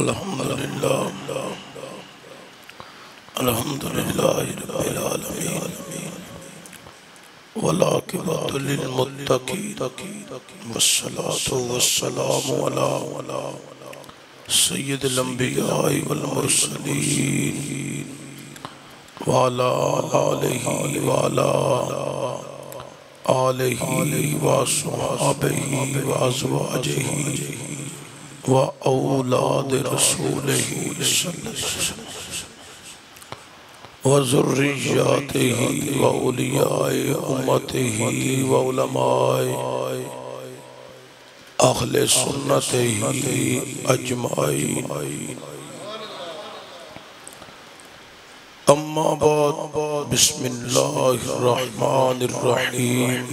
الحمدللہ الحمدللہ رب العالمین والعاقبۃ للمتقین والصلاة والسلام علی سید الانبیاء والمرسلین وعلی آلہ وصحبہ وازواجہ وأولاد رسوله صلی اللہ علیہ وسلم وذریاته وأولیاء امته وعلماء اہل سنته اجمعین اما بعد بسم اللہ الرحمن الرحیم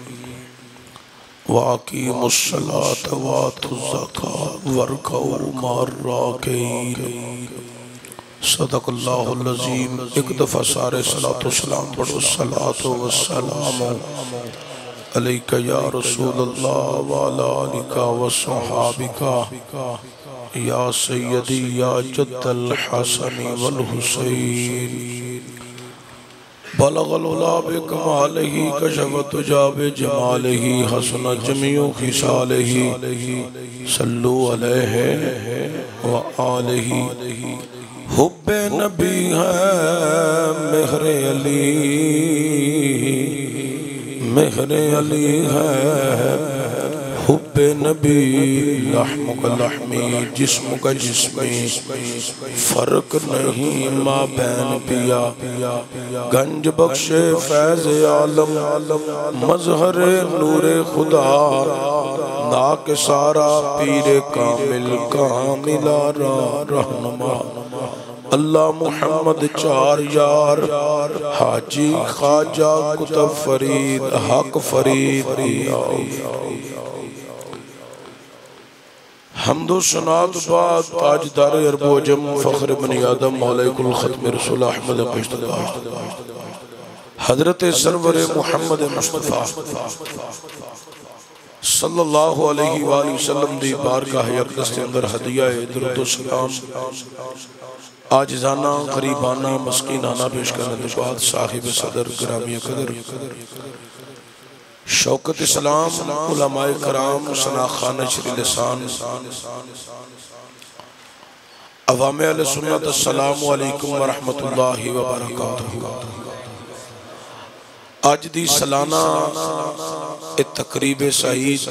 وَأَقِيمُوا الصَّلَاةَ وَآتُوا الزَّكَاةَ وَارْكَعُوا مَعَ الرَّاكِعِينَ صدق اللہ العظیم۔ ایک دفعہ سارے صلاۃ و سلام پڑھو۔ الصلاۃ والسلام علیکہ یا رسول اللہ وعلی آلک وصحابک یا سیدی یا جد الحسن والحسین بلغ العلا بکمالہ کشف الدجی بجمالہ حسن جمیع خصالہ صلو علیہ وآلہ۔ حب نبی ہے مہر علی، مہر علی ہے حب نبی، لحم کا لحمی جسم کا جسمی، فرق نہیں ماں بین پیا، گنج بخش فیض عالم، مظہر نور خدا، ناک سارا پیر کامل کاملہ رہنما، اللہ محمد چار یار، حاجی خواجہ کتب فرید حق فرید، حمد و سنات بعد تاجدار عرب و جم فخر بنی آدم مولا کل ختم رسول احمد قشتگاہ حضرت سرور محمد مصطفیٰ صلی اللہ علیہ وآلہ وسلم دی بارگاہ اقدس کے اندر ہدیہ درود و سلام آجزانہ غریبانہ مسکینانہ پیش کرنے کے بعد صاحب صدر گرامی قدر شوکت اسلام علماء کرام سناخان شری لسان عوام علیہ سنت السلام علیکم ورحمت اللہ وبرکاتہ۔ آج دی سلانہ تقریب سعید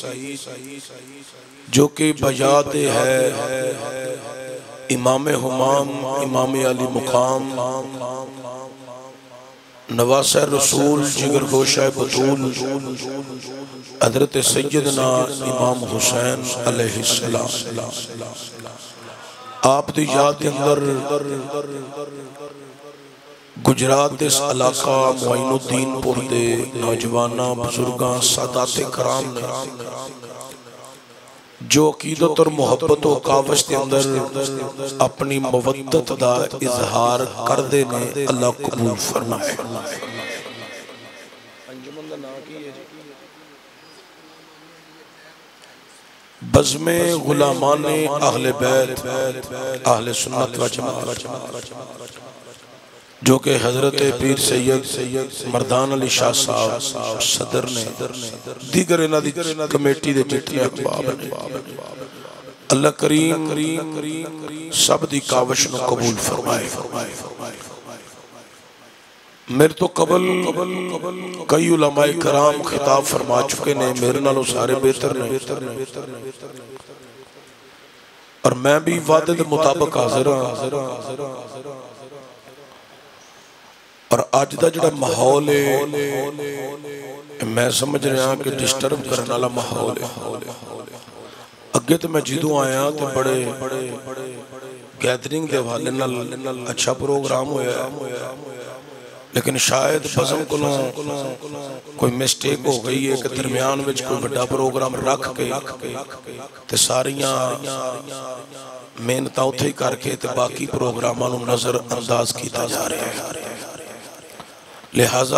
جو کہ بیاد ہے امام حمام امام علی مقام نواس رسول جگر گوشہ بطول حضرت سیدنا امام حسین علیہ السلام، آپ دی یاد اندر گجرات اس علاقہ معین الدین پور دے نوجوانہ بزرگاں سادات کرام نے جو عقیدت اور محبت و کاوش کے اندر اپنی مودت دا اظہار کردے نے اللہ قبول فرمائے۔ بزم غلامان اہل بیت اہل سنت و جماعت جو کہ حضرت پیر سید مردان علی شاہ صاحب صدر نے دیگر کمیٹی دے جتنے احباب نے اللہ کریم سب دی کاوش نو قبول فرمائے۔ میرے تو قبل کئی علماء کرام خطاب فرما چکے نے، میرے نالوں سارے بہتر نے، اور میں بھی وعدے دے مطابق حاضر ہوں، اور آج دا جڑا ماحول ہے میں سمجھ رہا ہوں کہ ڈسٹرب کرنے والا ماحول ہے۔ اگے تو میں جدوں آیا تو بڑے گیدرنگ دے حوالے نال اچھا پروگرام ہویا ہے، لیکن شاید بزم کلوں کوئی مسٹیک ہو گئی ہے کہ درمیان وچ کوئی بڑا پروگرام رکھ کے تے ساریاں محنتاں اتھے کر کے تے باقی پروگراماں نو نظر انداز کیتا جا رہا ہے۔ لہذا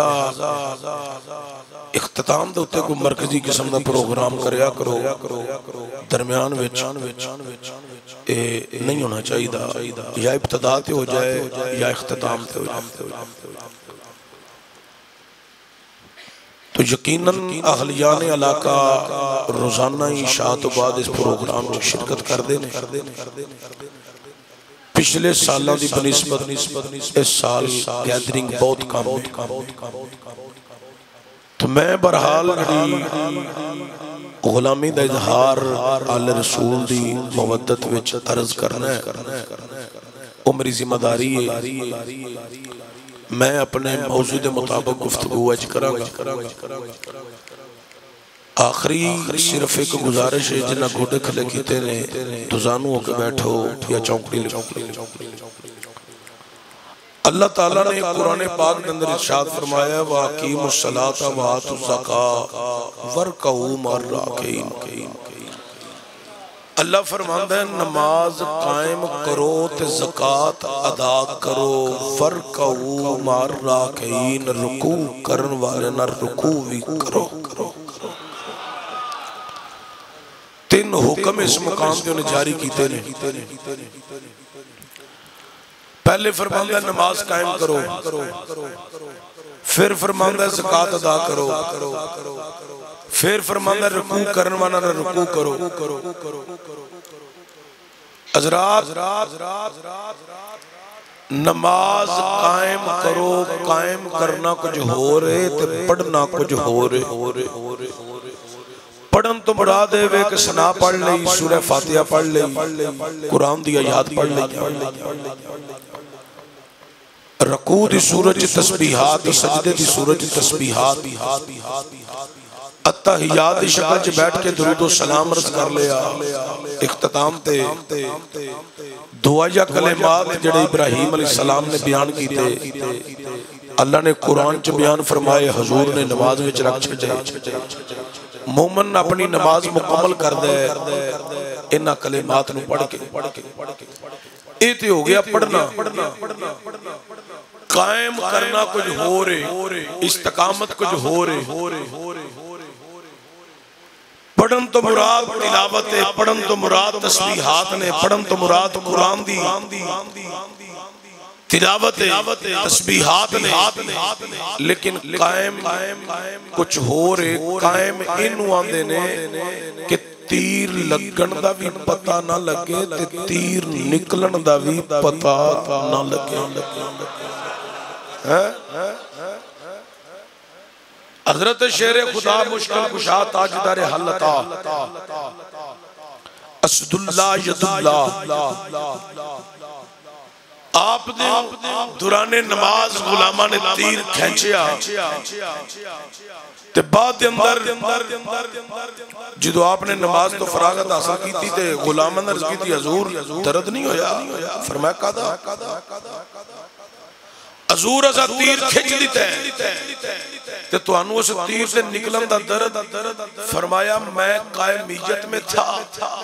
اختتام دے اتے کوئی مرکزی قسم دا پروگرام کریا کرو درمیان وچ نہیں ہونا چاہیے، یا ابتدا تے ہو جائے یا اختتام تے ہو جائے۔ تو یقیناً اہلیان علاقہ روزانہ عشاء تو بعد اس پروگرام میں شرکت کر دینے۔ پچھلے سالوں دی بنسبت اس سال گیدرنگ بہت کم ہے، تو میں برحال غلامی دا اظہار آل رسول دی مودت وچ عرض کرنا ہے، وہ میری ذمہ داری ہے۔ میں اپنے موضوع دے مطابق گفتگو اج کراں گا۔ آخری صرف ایک گزارش ہے، جنہ گھوڑے کھلے کیتے نے دوزانو ہو کے بیٹھو یا چونکڑی لگو۔ اللہ تعالیٰ نے قرآن پاک کے اندر ارشاد فرمایا وَأَقِیمُوا الصَّلَاةَ وَآتُوا الزَّکَاةَ وَارْکَعُوا مَعَ الرَّاکعِینَ۔ اللہ فرماندا ہے نماز قائم کرو تے زکوٰۃ ادا کرو، وَارْکَعُوا مَعَ الرَّاکعِینَ، رکوع کرن والے نہ رکوع بھی کرو۔ تین حکم اس مقام پہ انہیں جاری کیتے نے۔ پہلے فرماندہ نماز قائم کرو، پھر فرماندہ زکوٰۃ ادا کرو، پھر فرماندہ رکوع کرن والا نہ رکوع کرو۔ حضرات نماز قائم کرو، قائم کرنا کچھ ہو رہے تے پڑھنا کچھ ہو رہے۔ پڑھن تو مراد ہے کہ ثنا پڑھ لئی، سورہ فاتحہ پڑھ لئی، قرآن دی آیات پڑھ لئی، رکوع دی سورج تسبیحات، سجدے دی سورج تسبیحات، اتحیات دی شکل چ بیٹھ کے درود و سلام عرض کر لیا۔ اختتام تے دعا یا کلمات جڑے ابراہیم علیہ السلام نے بیان کیتے، اللہ نے قرآن چ بیان فرمائے، حضور نے نماز وچ رکھ چھڈے۔ مومن اپنی نماز مکمل کر دے انہا کلمات نو پڑھ کے۔ ایتے ہو گیا پڑھنا، قائم کرنا کچھ ہو رہے، استقامت کچھ ہو رہے۔ پڑھن تو مراد تلاوت ہے، پڑھن تو مراد تسبیحات نے، پڑھن تو مراد قرآن دی تلاوت تسبیحات نے، لیکن قائم کچھ ہو رہے۔ قائم انہوں آندے نے کہ تیر لگن دا بھی پتہ نہ لگے تے تیر نکلن دا بھی پتہ نہ لگے۔ حضرت شیر خدا مشکل کشا تاجدار حل عطا اسد اللہ ید اللہ، آپ نے دوران نماز غلامہ نے تیر کھینچیا تے بعد اندر جدو آپ نے نماز تو فراغت حاصل کی تھی تے غلامہ نے عرض کی تھی حضور درد نہیں ہویا؟ فرمایا قادا حضور ازا تیر کھچ دیتے ہیں تے تو انو اس تیر سے نکلن دا درد، فرمایا میں قائمیت میں تھا۔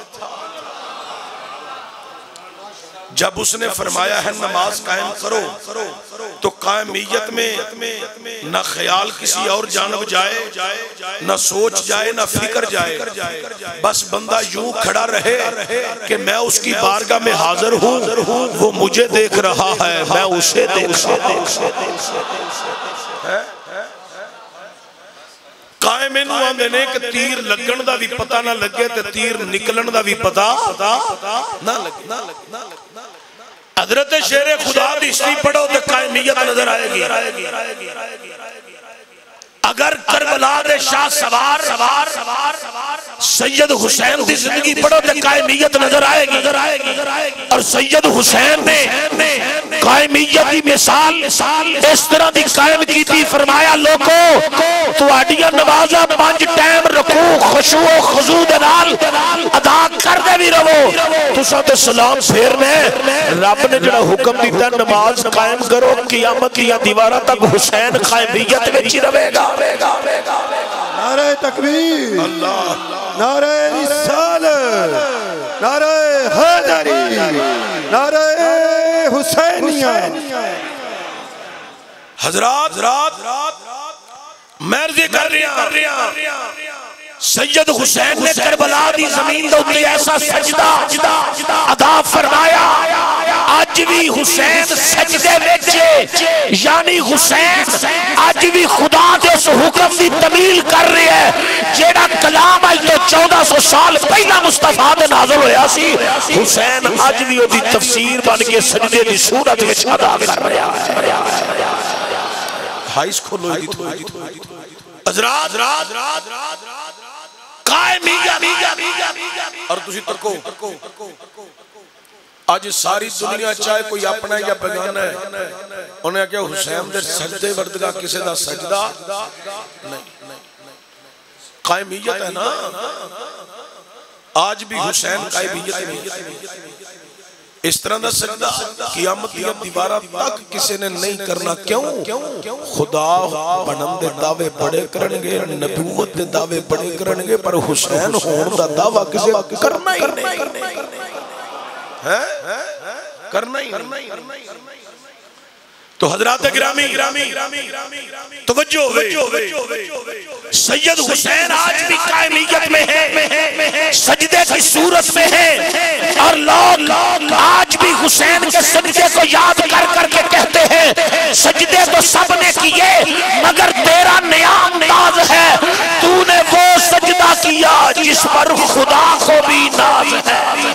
جب اس نے فرمایا ہے نماز قائم کرو تو قائمیت میں نہ خیال کسی اور جانب جائے، نہ سوچ جائے، نہ فکر جائے، بس بندہ یوں کھڑا رہے کہ میں اس کی بارگاہ میں حاضر ہوں، وہ مجھے دیکھ رہا ہے، میں اسے دیکھ رہا ہوں۔ قائم انہوں آندے نے کہ تیر لگن دا بھی پتہ نہ لگے تے تیر نکلن دا بھی پتہ نہ لگے۔ حضرت شیر خدا دی اسٹی پڑھو تے قائمیت نظر آئے گی۔ اگر کربلا دے شاہ سوار سید حسین دی زندگی پڑھو تے قائمیت نظر آئے گی، اور سید حسین نے قائمیت کی مثال اس طرح دی قائم کی تھی، فرمایا لوگو تو آڈیا نمازہ 5 ٹائم رکوع خشوع و خضوع دنال ادا کر دے بھی رہو، تو ساتھ سلام پھیرنے رب نے جڑا حکم دیتا نماز قائم کرو، قیامت یا دیوارہ تک حسین قائمیت میں چی رہے گا۔ نعرہ تکبیر، نعرہ رسالت، نعرہ حیدری، نعرہ حسینیہ۔ حضرات میں عرض کر رہا سید حسین نے کربلا دی زمین دے اوتے ایسا سجدہ ادا فرمایا اج بھی حسین سجدے وچ یعنی حسین اج بھی خدا دے اس حکم دی تعمیل کر رہے ہے جیڑا کلام اج تو 1400 سال پہلا مصطفیٰ دے نازل ہویا سی حسین اج بھی اودی تفسیر بن کے سجدے دی صورت وچ ادا کر رہا ہے ہائیس کھولو دی تو حضرات اور تسی ترکو آج ساری دنیا چاہے کوئی اپنا یا بیگانہ ہے انہیں کیا حسین دے سجدے وردگاہ کسی دا سجدہ نہیں قائمیت ہے نا آج بھی حسین قائمیت نہیں اس طرح دا سجدہ قیامت یا دیوارہ تک کسی نے نہیں کرنا کیوں خدا بنم دے دعوے بڑے کرنگے نبوت دے دعوے بڑے کرنگے پر حسین ہون دا دعویٰ کسی کرنا ہی نہیں کرنا ہی تو حضرات گرامی توجہ ہوئے سید حسین آج بھی قائمیت میں ہے سجدے کی صورت میں ہے اور لوگ آج بھی حسین کے سجدے کو یاد کر کے کہتے ہیں سجدے تو سب نے کیے مگر تیرا نیا انداز ہے تو نے وہ سجدہ کیا جس پر خدا کو بھی ناز ہے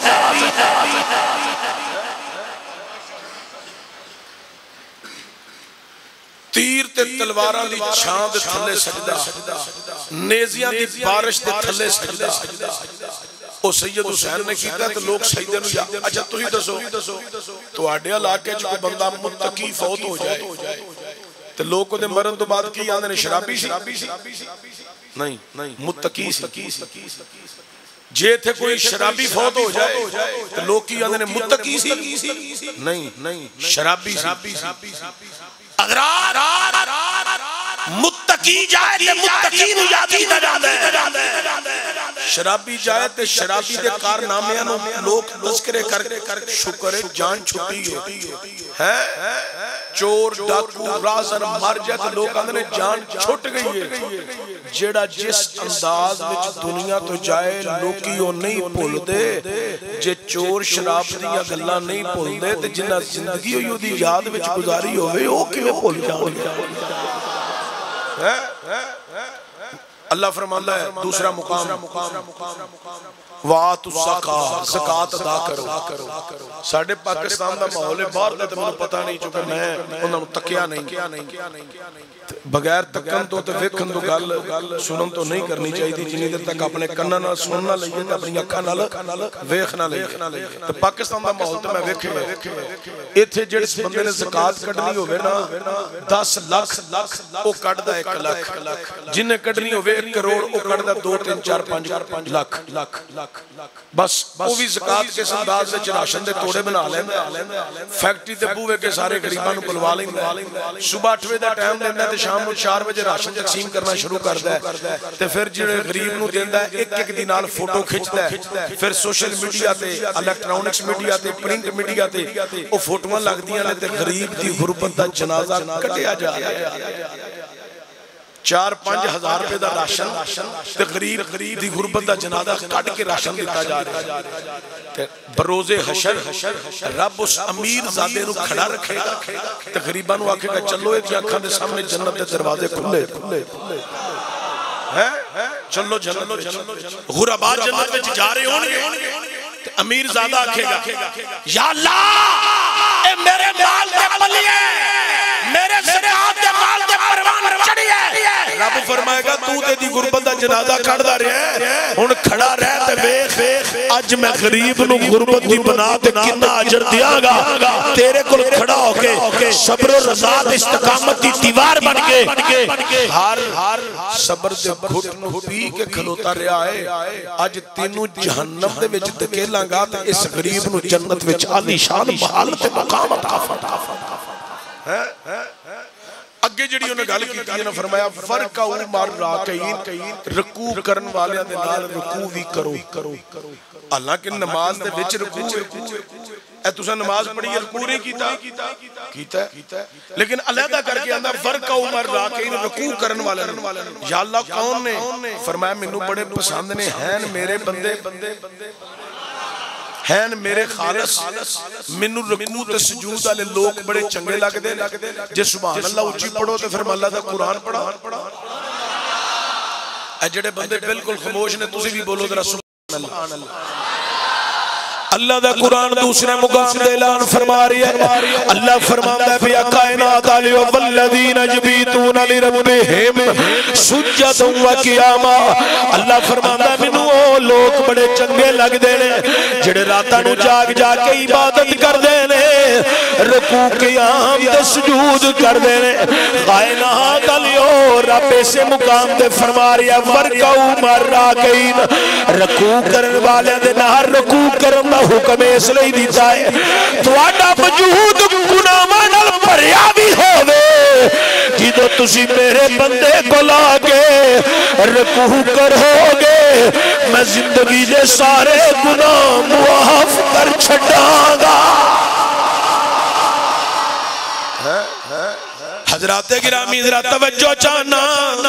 تیر تے تلواراں دی چھاں دے تھلے سجدہ نیزیاں دی بارش دے تھلے سجدہ او سید حسین نے کیتا تو لوگ سجدے نو یا اچھا تو ہی دسو تو آڈے علاقے جو کوئی بندہ متقی فوت ہو جائے تو لوگ کو دے مرن تو بعد کی آندھے نے شرابی سی نہیں متقی سی جے تھے کوئی شرابی فوت ہو جائے تو لوگ کی آندھے نے متقی سی نہیں شرابی سی اگر متقی جائے تے متقی نو یاد کیتا جاندا ہے شرابی جائے تے شرابی دے کارنامے نو لوگ تذکرے کر شکر جان چھٹی ہے چور ڈاکو رازر مر جائے تے لوگ آندھے جان چھٹ گئی ہے جیڑا جس انداز وچ دنیا تو جائے لوکی او نہیں بھول دے جے چور شراب دیا گلاں نہیں بھول دے تے جنہ زندگی ہوئی دی یاد وچ گزاری ہوئے او کیویں بھول جان اللہ فرماتا ہے دوسرا مقام وَآتُ الزَّکَاةَ زکات ادا کرو ساڑھے پاکستان دا ماحول باہر دا تو مجھے پتہ نہیں چونکہ میں انہوں نے تکیا نہیں بغیر تکن تو ویکھن تو گل سنن تو نہیں کرنی چاہیے تھی جنہی دیر تک اپنے کنہ نہ سننا لئیے تھا اپنی اکھا نہ ویکھنا لئیے تو پاکستان دا ماحول تو میں ویکھے ایتھے جڑس بندے نے زکات کٹنی ہوئے نا 10 لاکھ او کٹ دا 1 لاکھ جنہیں کٹنی ہوئے 1 کروڑ او کٹ دا 2 3 4 5 لاکھ بس وہ بھی زکات کے انداز سے راشن دے توڑے بنا لیں فیکٹری تے بوئے کے سارے غریباں نو بلوا لیں صبح 8 بجے دا ٹائم دینا ہے تے شام نو 4 بجے راشن تقسیم کرنا شروع کردا ہے تے پھر جڑے غریب نو دیندا ہے ایک دی نال فوٹو کھچدا ہے پھر سوشل میڈیا تے الیکٹرانکس میڈیا تے پرنٹ میڈیا تے او فوٹوواں لگدیاں نے تے غریب دی غربت دا جنازہ کٹیا جا رہا ہے 4-5 ہزار روپے دا راشن تے غریب دی غربت دا جنازہ کٹ کے راشن دیتا جا رہا ہے بروز حشر رب اس امیر زادے نو کھڑا رکھے گا تے غریباں نو آکھے گا چلو ایک آنکھاں دے سامنے جنت دے دروازے کھلے چلو غربا جنت وچ جا رہے ہون گے تے امیر زادہ آکھے گا یا اللہ اے میرے مال دے ملیے میرے زکات دے مال دے پروان چڑھی ہے رب فرمائے گا تو تے دی غربت دا جنازہ کھڑدا رہے ہن کھڑا رہ تے ویکھ اج میں غریب نو غربت دی بنا تے کتنا اجر دیاں گا تیرے کول کھڑا ہو کے صبر و رضا تے استقامت دی دیوار بن کے ہر صبر دے گھٹ نو پی کے کھلوتا رہیا ہے اج تینوں جہنم دے وچ دھکیلاں گا تے اس غریب نو جنت وچ عالی شان محل تے مقام عطا فرما اگے جڑی انہوں نے گل کی تھی فرمایا فرقاؤ مار راکعین رکوع کرن والیاں دے نال رکوع بھی کرو حالانکہ نماز دے وچ رکوع اے تسا نماز پڑھی ہے رکوع نہیں کیتا ہے لیکن علیحدہ کر کے اندر فرق عمر راکعین رکوع کرن والے یا اللہ کون نے فرمایا مینوں بڑے پسند نے ہیں میرے بندے ہیں میرے خالص مینوں رکوع تے سجود والے لوگ بڑے چنگے لگدے جے سبحان اللہ اونچی پڑھو تے پھر اللہ دا قرآن پڑھا اے جڑے بندے بالکل خاموش نے تسی بھی بولو ذرا سبحان اللہ اللہ دا قرآن دوسرے مقام دے اعلان فرما رہی ہے اللہ فرماتا ہے بیا کائنات علیہ والذین یبیتون لربہم سجدا و قیاما اللہ فرماتا ہے مینوں او لوگ بڑے چنگے لگ دے نے جڑے راتاں نوں جاگ جاگ کے عبادت کردے نے رکوع قیام تے سجود کردے نے کائنات علیہ رب سے مقام تے فرما رہی ہے ورکعوا مع الراکعین رکوع کرن والے دے نال رکوع کرن دا حکم اس لئی دیتا ہے تہاڈا وجود گناہاں نال بھریا بھی ہووے جدوں تسی میرے بندے کو لا کے رکوع کرو گے میں زندگی دے سارے گناہ معاف کر چھڈاں گا حضرات گرامی ذرا توجہ چاہنا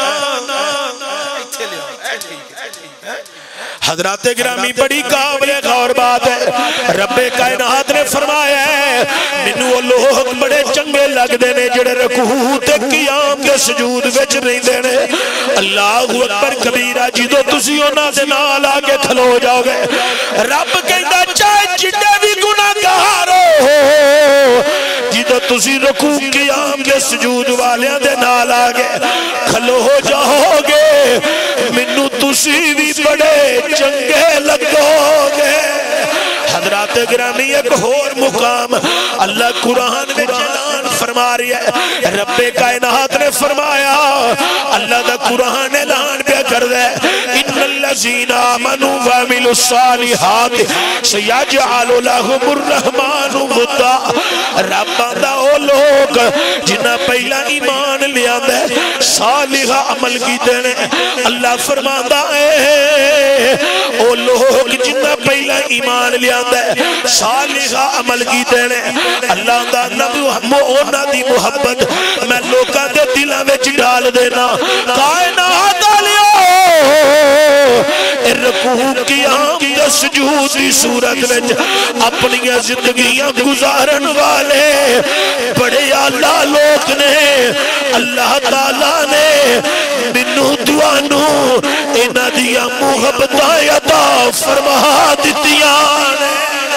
حضرات گرامی بڑی قابل غور بات ہے رب کائنات نے فرمایا ہے مینوں وہ لوگ بڑے چنگے لگدے نے جڑے رکوع تے قیام دے سجود وچ رہندے نے اللہ اکبر کبیرہ جدوں تسی انہاں دے نال آ کے کھلو جاؤ گے رب کہندا چاہے جنے بھی گناہگار ہو جدوں تسی رکوع قیام دے سجود والیاں دے نال آ کے کھلو جاؤ گے مینوں تسی بھی بڑے چنگے لگو گے حضرات گرامی ایک اور مقام اللہ قرآن میں اعلان فرما رہی ہے رب کائنات نے فرمایا اللہ دا قرآن اعلان پہ کر دے ان الذین آمنوا وعملوا الصالحات سیجعل لهم الرحمن ودا رب دا او لوگ جنہ پہلا ایمان لیا دے صالح عمل کیتے نے اللہ فرماتا ہے او لوگ جنہ پہلا ایمان لیا دے صالح عمل کیتے نے اللہ دا اونا دی محبت میں لوکاں دے دلاں وچ ڈال دینا کائنات والیو رکوع قیام تے سجود دی صورت وچ اپنی زندگیاں گزارن والے بڑے اعلیٰ لوگ نے اللہ تعالیٰ نے مینوں تانوں انہاں دیاں محبتاں عطا فرما دتیاں نے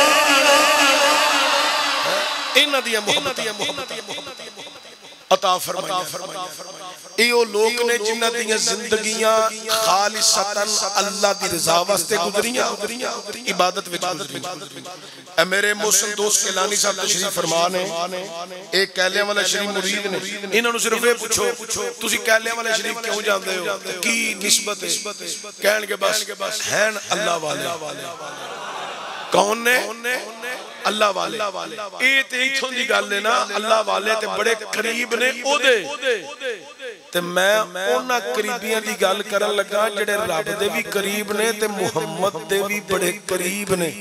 انہاں دیاں محبتاں عطا فرمایا ایو لوگ نے جنہ دیاں زندگیاں خالصتاً اللہ دی رضا واسطے گزریاں عبادت وچ گزریاں اے میرے محسن دوست کیلانی صاحب تشریف فرما نے ایک کیلے والا شریف مرید نے انہاں نوں صرف اے پوچھو تسی کیلے والے شریف کیوں جاندے ہو کی نسبت ہے کہن کے بس ہیں اللہ والے کون نے اللہ والے اے تے ایتھوں دی گل ہے نا اللہ والے تے بڑے قریب نے او دے تے میں انہاں قریبیاں دی گل کرن لگا جڑے رب دے بھی قریب نے تے محمد دے بھی بڑے قریب نے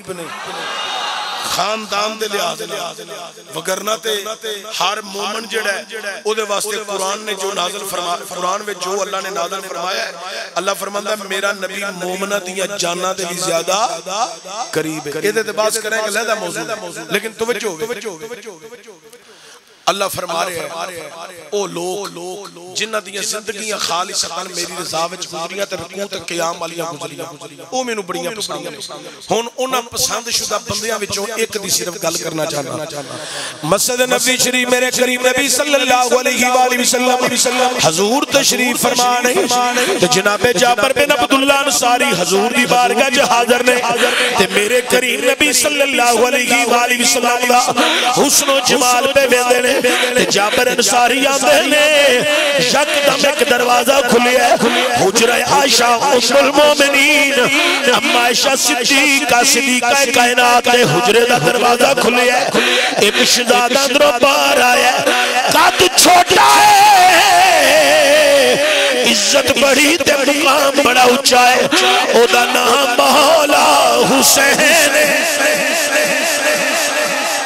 خاندان دے لحاظ وگرنہ تے ہر مومن جڑا ہے او دے واسطے قرآن نے جو نازل فرمایا قرآن میں جو اللہ نے نازل فرمایا ہے اللہ فرماندا ہے میرا نبی مومنہ دیاں جاناں تے بھی زیادہ قریب ہے اے تے بات کریں کہ لہذا موضوع لیکن توجہ اللہ فرما رہے ہیں او لوگ جنہ دیاں زندگیاں خالصتاً میری رضا وچ گزریاں تے رکوع تے قیام والیاں گزریاں او مینوں بڑیاں پسند نے ہن انہاں پسند شدہ بندیاں وچوں ایک دی صرف گل کرنا چاہنا مسجد نبی شریف میرے کریم نبی صلی اللہ علیہ وآلہ وسلم حضور تشریف فرما نے تے جناب جابر بن عبداللہ انصاری حضور دی بارگاہ وچ حاضر نے تے میرے کریم نبی صلی اللہ علیہ وآلہ وسلم دا حسن و جمال پہ ویندے نے جابر انصاری آندے نے یکدم ایک دروازہ کھلیا ہے حجرہ عائشہ ام المومنین اما عائشہ صدیقہ کائنات نے حجرے دا دروازہ کھلیا ہے ایک شہزادہ اندروں باہر آیا ہے قد چھوٹا ہے عزت بڑی تے مقام بڑا اونچا ہے او دا نام مولا حسین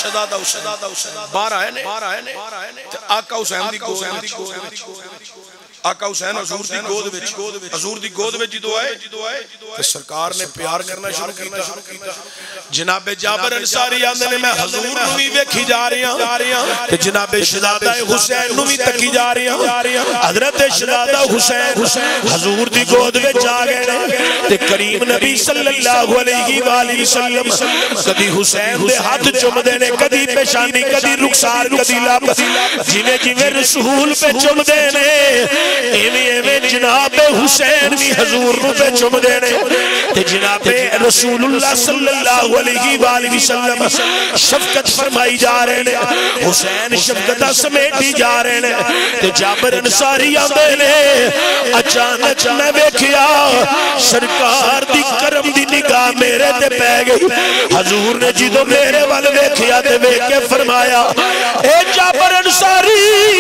شہزادہ حسین باہر آئے نے آقا حسین دی گود آقا حسین حضور دی گود وچ جدوں آئے تے سرکار نے پیار کرنا شروع کیتا جناب جابر انصاری آندے نے میں حضور نوں وی ویکھی جا رہا ہاں تے جناب شہزادہ حسین نوں وی تکی جا رہا ہاں حضرت شہزادہ حسین حضور دی گود وچ آ گئے تے کریم نبی صلی اللہ علیہ وآلہ وسلم کدی حسین دے ہاتھ چومدے نے کدی پیشانی کدی رخسار کدی لب جویں جویں رسول پہ چومدے نے ایویں جناب حسین بھی حضور نوں پہ چوم دینے تے جناب رسول اللہ صلی اللہ علیہ وآلہ وسلم شفقت فرمائی جا رہے نے حسین شفقتہ سمیٹی جا رہے نے تے جابر انصاری آندے نے اچانک میں ویکھیا سرکار دی کرم دی نگاہ میرے تے پے گئی حضور نے جدوں میرے وال ویکھیا تے ویکھ کے فرمایا اے جابر انصاری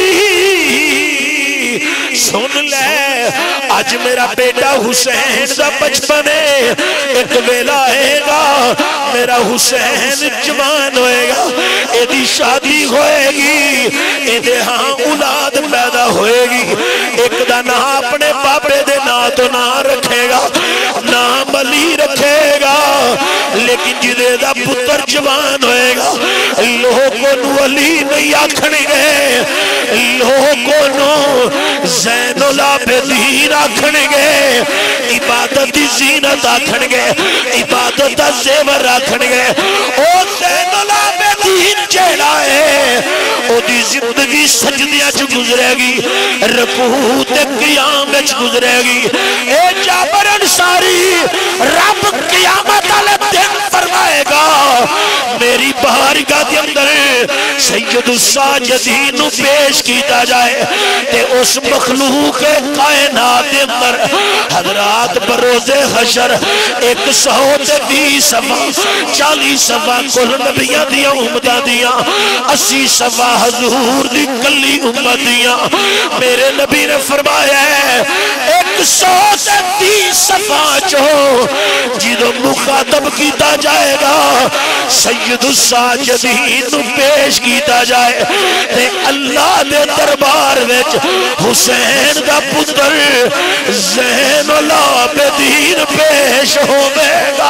سن لے آج میرا بیٹا حسین دا بچپن ہے ایک ویلا آئے گا میرا حسین جوان ہوئے گا ایدی شادی ہوئے گی ایدے ہاں اولاد پیدا ہوئے گی ایک دا نہ اپنے باپے دے نا تو نہ رکھے گا نام علی رکھے گا لیکن جدے دا پتر جوان ہوئے گا لوگوں نو علی نہیں آکھنے گے لوگوں نو زین العابدین آکھنے گے عبادت دی زینت آکھنے گے عبادت دا زیور آکھنے گے او زین العابدین جیڑا ہے او دی زندگی سجدیاں چ گزرے گی رکوع تے قیام وچ گزرے گی اے جابر انصاری رب قیامت والے دن فرمائے گا میری بارگاہ دے اندر سید الساجدین نو پیش کیتا جائے تے اس مخلوق کائنات دے اندر حضرات بروز حشر 120 صفا 40 صفا کل نبیاں دیاں امتاں دیاں 80 صفا حضور دی کلی امت دیاں میرے نبی نے فرمایا ہے 130 صفا جو جدو مخاطب کیتا جائے گا سید الساجدین نو پیش کیتا جائے تے اللہ دے دربار وچ حسین دا پتر زین العابدین پیش ہوئے گا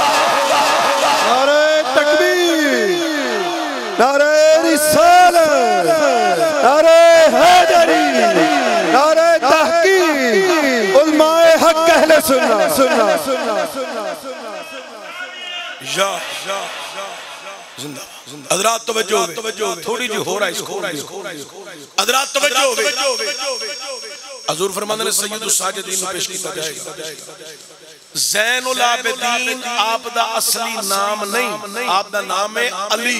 نعرہ تکبیر نعرہ رسالت نعرہ حیدری نعرہ تحقیق علماء حق اہل سنت یا زندہ حضرات توجہ ہوئے تھوڑی جی ہو رہا ہے اس کو حضرات توجہ ہوئے حضور فرمانے نے سید الساجدین میں پیش کیتا جائے گا زین العابدین آپ دا اصلی نام نہیں آپ دا نام ہے علی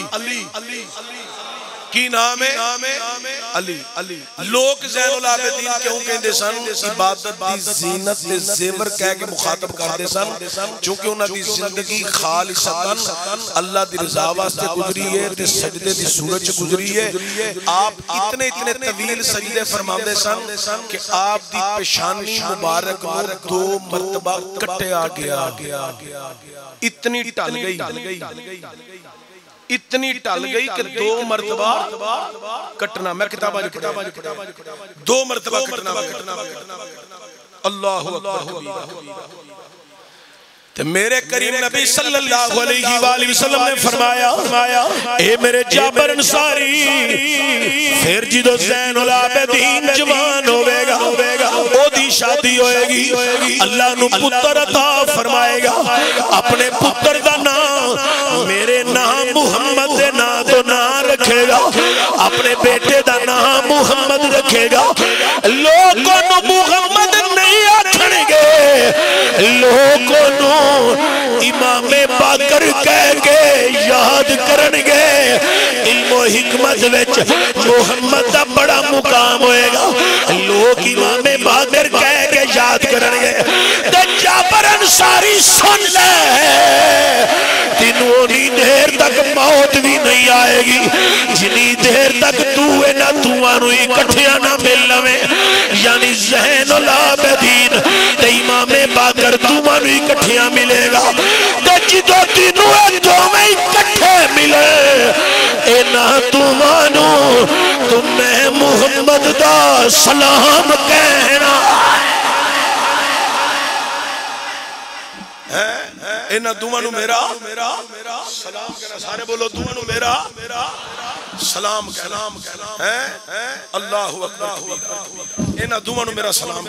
کی نام ہے علی لوگ زین العابدین کیوں کہندے سن عبادت دی زینت تے زیور کہہ کے مخاطب کردے سن چونکہ انہاں دی زندگی خالصتاً اللہ دی رضا واسطے گزری ہے تے سجدے دی صورت چ گزری ہے آپ اتنے طویل سجدے فرماندے سن کہ آپ دی پیشانی مبارک نو 2 مرتبہ کٹیا گیا اتنی ٹل گئی کہ 2 مرتبہ کٹنا میں کتابہ جو 2 مرتبہ کٹنا اللہ اکبر تو میرے کریم نبی صلی اللہ علیہ وآلہ وسلم نے فرمایا اے میرے جابر انصاری پھر جدو زین العابدین جوان ہوئے گا او دی شادی ہوئے گی اللہ نو پتر عطا فرمائے گا اپنے پتر دا نام میرے نام محمد دے نا تو نا رکھے گا اپنے بیٹے دا نام محمد رکھے گا لوگوں نو محمد نہیں آکھنے گے لوگوں نو امام باقر کہہ کے یاد کرنگے علم و حکمت وچ محمد دا بڑا مقام ہوئے گا لوگ امام باقر کہہ کے یاد کرنگے تے جابر انصاری سن لے تینوں نی دیر تک موت بھی نہیں آئے گی جنی دیر تک تو نہ توانو اکٹھیا نہ مل لوے یعنی زین العابدین تے امام باقر توانو اکٹھیا ملے گا تے جدو تینوں دو میں اکٹھے ملے دوانو تمہیں محمد دا سلام کہنا اینا دوانو میرا سلام کہنا سارے بولو دوانو میرا سلام کہنا اللہ اکبر اینا دوانو میرا سلام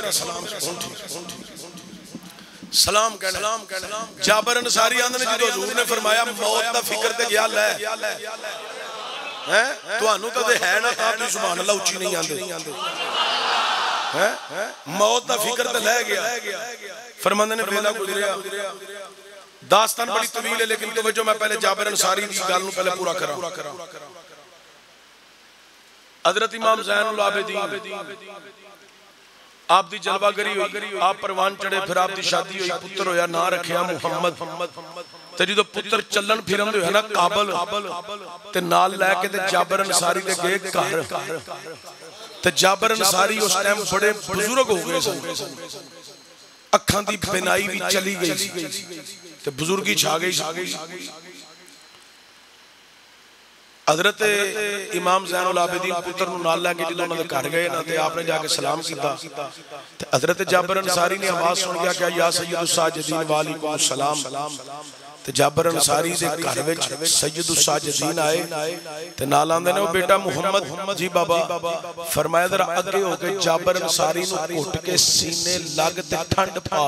سلام کہنا جابر انصاری آندھنے جدو حضور نے فرمایا موت دا فکر تے گیا لے تو انہوں تا دے ہے نا تاب دی سبحان اللہ اچھی نہیں آندھے موت دا فکر تے لے گیا فرماندے نے بیلا گزریا داستان بڑی طویل ہے لیکن توجہ میں پہلے جابر انصاری دی گالنوں پہلے پورا کرا حضرت امام زین العابدین آپ دی جلوہ گری ہوئی آپ پروان چڑھے پھر آپ دی شادی ہوئی پتر ہویا نہ رکھیا محمد تے جدو پتر چلن پھرن دے ہویا نا قابل تے نال لے کے تے جابر انصاری دے گئے گھر تے جابر انصاری اس ٹائم بڑے بزرگ ہو گئے سن اکھاں دی بینائی بھی چلی گئی تے بزرگی چھا گئی حضرت امام زین العابدین پتر نو نال لے کے جدوں انہاں دے گھر گئے نا تے آپ نے جا کے سلام کیتا تے حضرت جابر انصاری نے آواز سن گیا کہ یا سید الساجدین وعلیکم السلام تے جابر انصاری دے گھر وچ سید الساجدین آئے تے نال آندے نے او بیٹا محمد جی بابا فرمایا ذرا اگے ہو کے جابر انصاری نو گھٹ کے سینے لگ تے ٹھنڈ پا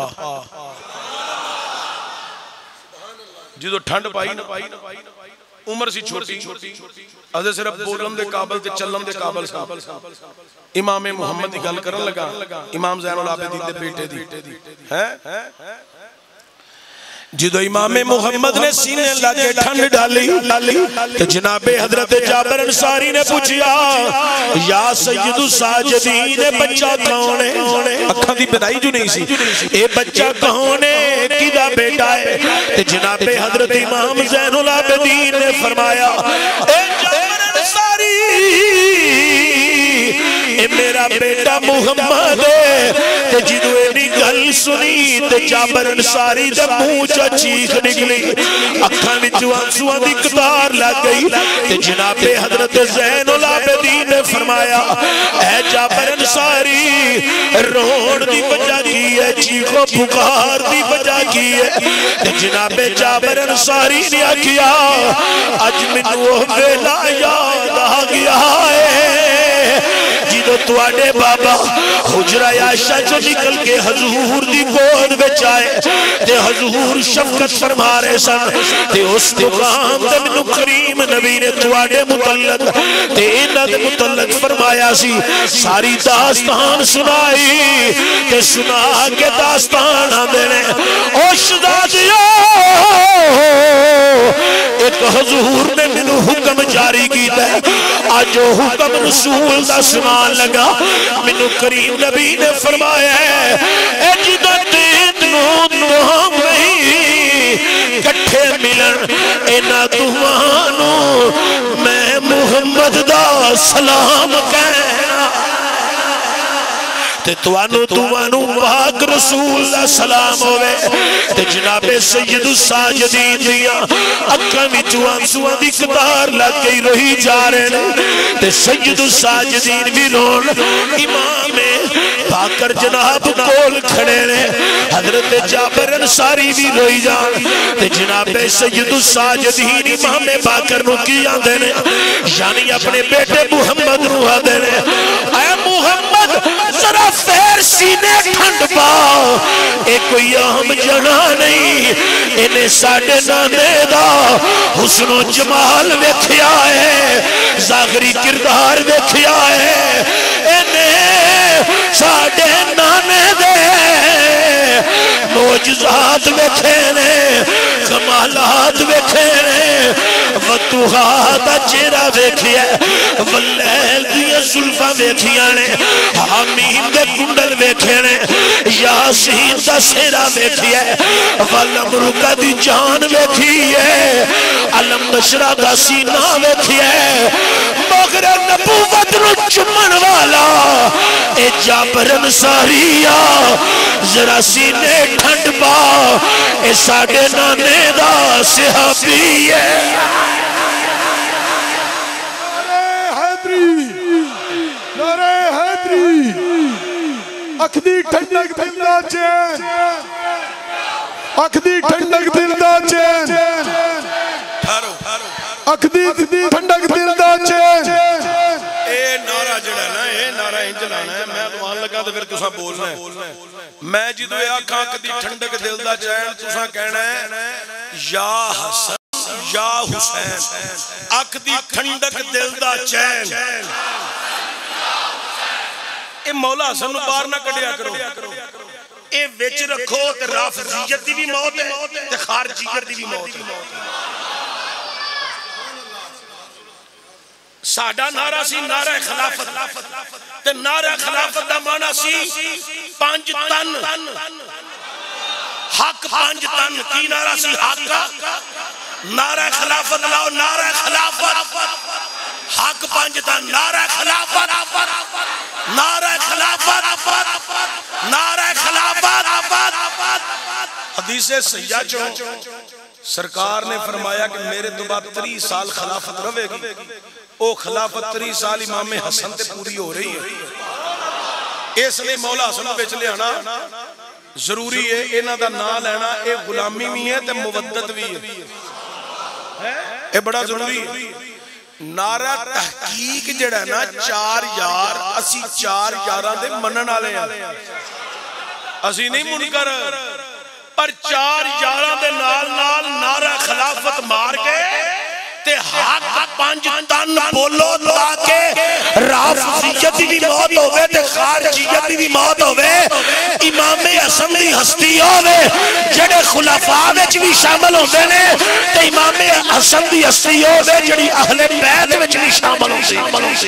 جدوں ٹھنڈ پائی نا عمر سی چھوٹی ادھے صرف بولن دے قابل تے چلن دے قابل سا امام محمد دی گل کرن لگا امام زین العابدین دے بیٹے دی جدو امام محمد نے سینے لگے ٹھنڈ ڈالی تو جناب حضرت جابر انصاری نے پوچھیا یا سید الساجدین بچہ کون ہے اکھاں دی بدائی جو نہیں سی اے بچہ کون ہے کدا بیٹا ہے تو جناب حضرت امام زین العابدین نے فرمایا اے جابر انصاری اے میرا بیٹا محمد ہے تے جدو اینی گل سنی تے جابر انصاری دے منہ چ چیخ نکلی اکھاں وچ آنسواں دی قطار لگ گئی تے جناب حضرت زین العابدین نے فرمایا اے جابر انصاری رون دی وجہ کی ہے چیخو پکار دی وجہ کی ہے تے جناب جابر انصاری نے آکھیا اج مینوں ویلا یاد آ گیا ہے جدو تواڈے بابا حجرہ عائشہ جو نکل کے حضور دی گود وچ آئے تے حضور شفقت فرما رہے سن تے اس مقام تے مینوں کریم نبی نے تواڈے متعلق تے انہاں دے متعلق فرمایا سی ساری داستان سنائی تے سنا کے داستان آندے نے او شہزادیو ایک حضور نے مینوں حکم جاری کیتا ہے آج حکم رسول دا سنان لگا مینوں کریم نبی نے فرمایا ہے اے جدو تین نو نہیں کٹھے ملن اینا دوانو میں محمد دا سلام کہنا تے توانو پاک رسول دا سلام ہوئے تے جناب سید الساجدین دیاں اکھاں وچوں آنسواں دی قطار لگ گئی رہی جا رہے ہیں تے سید الساجدین بھی رون امام باقر جناب کول کھڑے نے حضرت جابر انصاری بھی روئی جان تے جناب سید الساجدین امام باقر نو کی آندے نے یعنی اپنے بیٹے محمد نو آندے نے اے محمد ذرا فیر سینے ٹھنڈ پاؤ اے کوئی عام جنا نہیں انہیں ساڑھے نانے دا حسن و جمال ویکھیا ہے ظاہری کردار ویکھیا ہے انہیں ساڑھے نانے دے معجزات ویکھے نے کمالات ویکھے نے وطوحا دا چہرہ ویکھیا واللیل دیا زلفہ ویکھیا نے حامیم دے کنڈل ویکھے نے یاسین دا سیرہ ویکھیا والامرکہ دی جان ویکھیا علم نشرہ دا سینہ ویکھیا مگر نبوت نو چمن والا اے جابر انصاریہ ذرا سینے ٹھنڈ پا اے ساڑھے نانے دا صحابی ہے اکھ دی ٹھنڈک دل دا چین اکھ دی ٹھنڈک دل دا چین اکھ دی ٹھنڈک دل دا چین اے نعرہ جڑا نا اے نعرہ انج لانا ہے میں دوان لگا تو پھر تساں بولنا ہے میں جدو اے آکھاں اکھ دی ٹھنڈک دل دا چین تساں کہنا ہے یا حسن یا حسین اکھ دی ٹھنڈک دل دا چین اے مولا حسن نو باہر نہ کڈیا کرو اے وچ رکھو تے رافضیت دی بھی موت ہے تے خارجیت دی بھی موت ہے ساڈا نعرہ سی نعرہ خلافت تے نعرہ خلافت دا معنی سی 5 تن حق 5 تن کی نعرہ سی حق نعرہ خلافت لاؤ نعرہ خلافت حق 5 تن نعرہ خلافت نعرہ خلافت نعرہ خلافت حدیث سیدہ چوں سرکار نے فرمایا کہ میرے تو بعد 30 سال خلافت رہے گی او خلافت 30 سال امام حسن تے پوری ہو رہی ہے اس لئے مولا حسن بیچ لے آنا ضروری ہے انہاں دا نام لینا اے غلامی بھی ہے تے مودت بھی ہے اے بڑا ضروری ہے نعرہ تحقیق جڑا نا 4 یار اسی 4 یاراں دے منن والے ہیں اسی نہیں منکر پر 4 یاراں دے نال نال نعرہ خلافت مار کے تے حق 5 تن بولو تاکہ رافضیت بھی موت ہوئے تے خارجیت بھی موت ہوئے امام حسن دی ہستی ہوئے جڑے خلافہ وچ بھی شامل ہوندے نے تے امام حسن دی ہستی ہوئے جڑی اہل بیت وچ بھی شامل ہوندے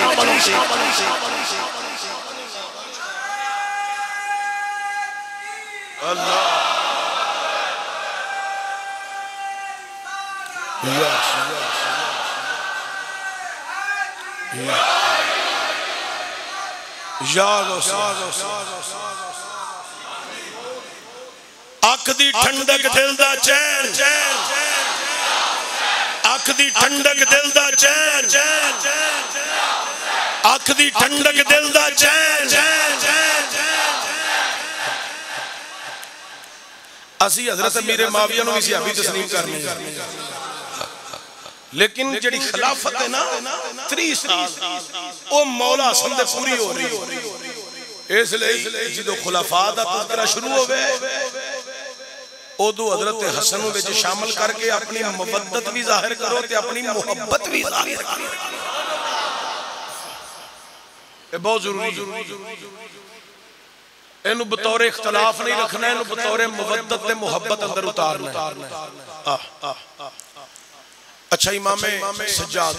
اللہ اکھ دی ٹھنڈک دل دا چین اکھ دی ٹھنڈک دل دا چین اکھ دی ٹھنڈک دل دا چین اسی حضرت امیر معاویہ نو اسی ابھی تسلیم کرنی لیکن جڑی خلافت ہے نا 30 سال او مولا حسن دے پوری ہو رہی اس لئے جدو خلافہ دا تذکرہ شروع ہوئے ادو حضرت حسن وچ شامل کر کے اپنی مودت بھی ظاہر کرو تے اپنی محبت بھی ظاہر کرو یہ بہت ضروری ہے انہوں بطور اختلاف نہیں رکھنا انہوں بطور مودت تے محبت اندر اتارنا اچھا امام سجاد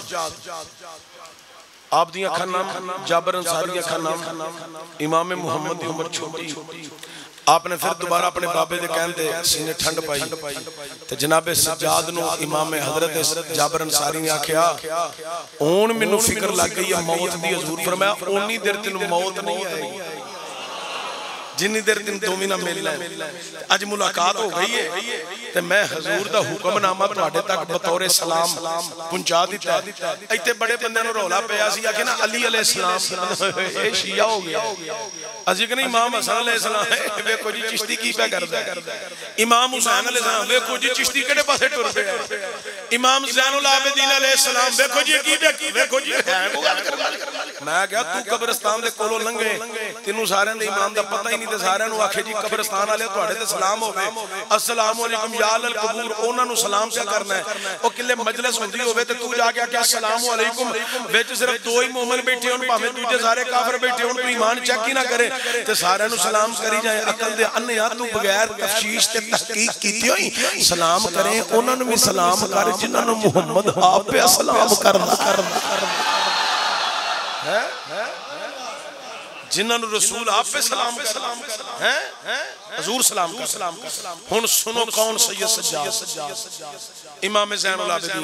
آپ دیاں کھا نام جابر انصاری کھا نام امام محمد دی عمر چھوٹی آپ نے پھر دوبارہ اپنے بابے دے کہن دے سینے ٹھنڈ پائی تے جناب سجاد نو امام حضرت جابر انصاری نے آکھیا اون منو فکر لگ گئی ہے موت دی حضور فرمایا اونی دیر تینو موت نہیں آئے گی جنی دیر تین دومینہ ملنا ہے آج ملاقات ہو گئی ہے تے میں حضور دا حکم نامہ تواڈے تک بطور سلام پہنچا دیتا ہے ایتے بڑے بندے نو رولا پیا سی آکھے نا علی علیہ السلام اے شیعہ ہو گیا اسی کہ امام حسن علیہ السلام ویکھو جی چشتی کی پہ کردا ہے امام حسین علیہ السلام ویکھو جی چشتی کڑے پاسے ٹر پیا امام زین العابدین علیہ السلام ویکھو جی کی پہ ویکھو جی میں کہا تو قبرستان دے کولو لنگے تینوں سارے دے امام دا پتہ ہی نہیں تے سارے نو آکھے جی قبرستان والے تواڈے تے سلام ہوے السلام علیکم یا اہل القبور انہاں نو سلام کیا کرنا ہے او کلے مجلس ہوندی ہوے تے تو جا کے کہ السلام علیکم وچ صرف 2 ہی مومن بیٹھے ہون بھاویں دوجے سارے کافر بیٹھے ہون کوئی ایمان چیک ہی نہ کرے تے سارے نو سلام کری جائے عقل دے انیا تو بغیر تفشیش تے تحقیق کیتی ہوئی سلام کریں انہاں نو بھی سلام کر جنہاں نو محمد آپ پہ سلام کرنا ہے جنہاں نو رسول آپ پہ سلام کر حضور سلام کر ہن سنو کون سید سجاد امام زین العابدین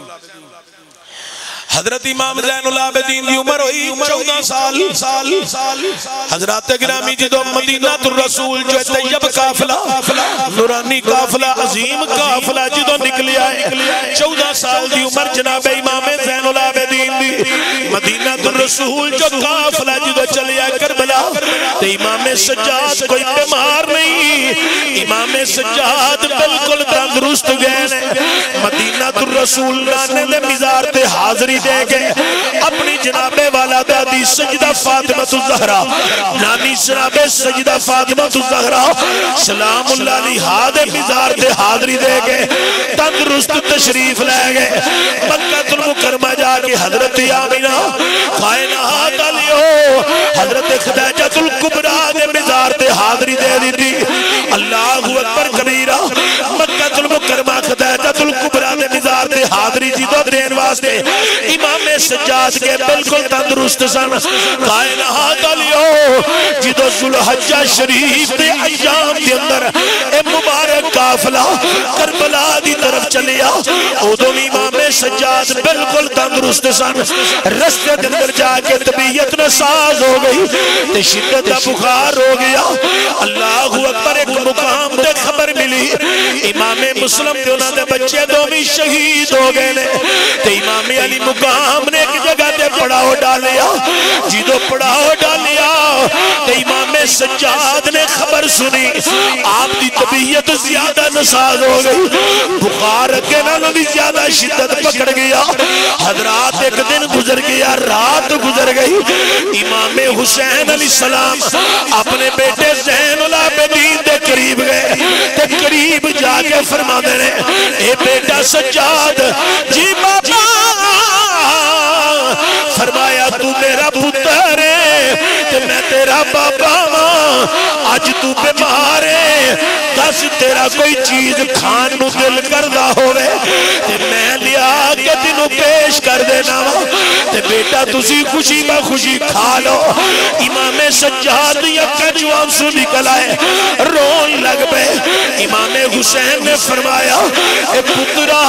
حضرت امام زین العابدین دی عمر ہوئی 14 سال حضرات گرامی جدو مدینہ الرسول جو طیب قافلہ نورانی قافلہ عظیم قافلہ جدو نکلیا ہے 14 سال دی عمر جناب امام زین العابدین دی مدینہ الرسول جو قافلہ جدو چلیا کربلا تے امام سجاد کوئی بیمار نہیں، امام سجاد بالکل تندرست گئے، مدینہ الرسول نانے دے مزار تے حاضری دے گئے، اپنی جناب والا دادی سجدہ فاطمہ الزہرا، نانی جناب سجدہ فاطمہ الزہرا سلام اللہ علیہا دے مزار تے حاضری دے گئے، تندرست تشریف لے گئے، مکہ المکرمہ جا کے حضرت آمینہ کائنات علیہ حضرت خدیجہ الکبریٰ دے مزار تے حاضری دے دی تھی۔ اللہ اکبر کبیرہ، مکہ المکرمہ خدیجہ الکبریٰ دے مزار تے حاضری جی دو دین واسطے امام سجاد کے بالکل تندرست سن، کائنات علیہ جی دو ذوالحجہ شریف دے ایام دے اندر اے مبارک قافلہ کربلا دی طرف چلیا، ادھوں امام سجاد بالکل تندرست سن، رستے دے اندر جا کے طبیعت نساز ہو گئی تے شدت دا بخار ہو گیا۔ اللہ اکبر، ایک مقام تے خبر ملی امام مسلم تے انہاں دے بچے دوویں شہید ہو گئے نے، تے امام علی مقام نے ایک جگہ تے پڑاؤ ڈالیا، جدو پڑاؤ ڈالیا تے امام سجاد نے خبر سنی آپ دی طبیعت زیادہ نساز ہو گئی، بخار کے نالوں بھی زیادہ شدت پکڑ گیا۔ حضرات ایک دن گزر گیا، رات گزر گئی، امام حسین علیہ السلام اپنے بیٹے زین العابدین دے قریب گئے تے قریب جا کے فرما دینے، اے بیٹا سجاد جی بابا، فرمایا تو میرا پتر ہے تے میں تیرا بابا ماں، آج تو بیمار ہے، دس تیرا کوئی چیز کھان نو دل کردہ ہوئے تے میں لیا کے تینوں پیش کر دینا وا تے بیٹا تسی خوشی با خوشی کھا لو۔ امام سجاد یکا جو آنسو نکل آئے، رون لگ بے، امام حسین نے فرمایا اے پترہ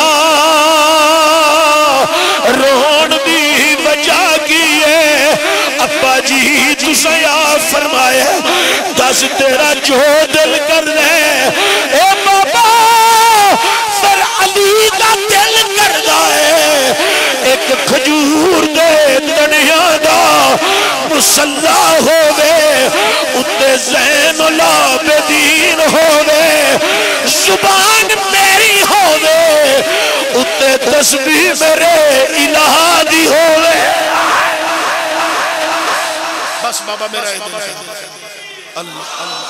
رون دی وجہ کی ہے، ابا جی تسا یا فرمائے دس تیرا جو دل کر لے، اے بابا سر علی کا دل کر دائے، ایک کھجور دے تنیا دا مسلح ہوئے، اتے زین العابدین ہوئے، زبان میری ہوئے، اتے تسبیح میرے الہ دی ہوئے۔ بس بابا میرا ادھر اللہ اللہ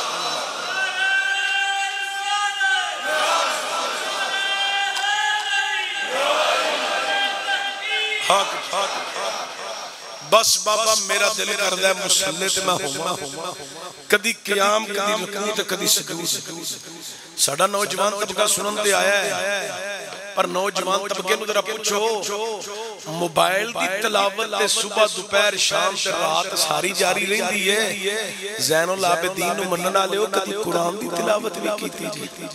بس بابا میرا دل کر دے مسلح تے میں ہوں، کدی قیام کدی رکوع تے کدی سجود۔ ساڈا نوجوان طبقہ سنن تے آیا ہے، پر نوجوان طبقے نو ذرا پوچھو موبائل دی تلاوت تے صبح دوپہر شام تے رات ساری جاری رہندی ہے، زین العابدین نو منن والے ہو کدی قرآن دی تلاوت بھی کیتی جی؟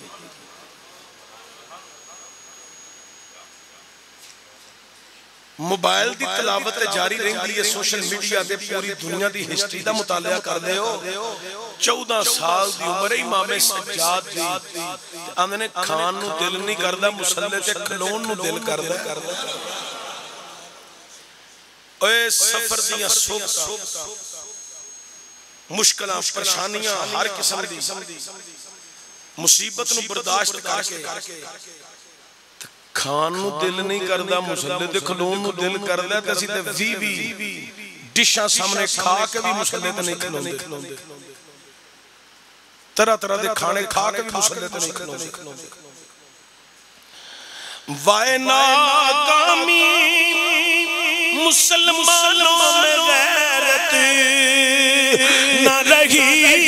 موبائل دی تلاوت جاری رہندی ہے، سوشل میڈیا دے پوری دنیا دی ہسٹری دا مطالعہ کر دے ہو، 14 سال دی عمر امام سجاد دی، آندھنے کھان نو دل نہیں کردہ، مسلح تے کھلون نو دل کردہ۔ اے سفر دیاں سوکھا مشکلہ پریشانیاں ہر قسم دی مصیبت نو برداشت کر کے کھان نو دل نہیں کردہ، مسلح تے کھلون نو دل کردہ، تے اسی تے وی ڈشاں سامنے کھا کے بھی مسلح تے نہیں کھلون دے، طرح طرح دے کھانے کھا کے بھی مسلح تے نہیں کھلون دے۔ وائے ناکامی مسلمانوں میں غیرت نہ رہی،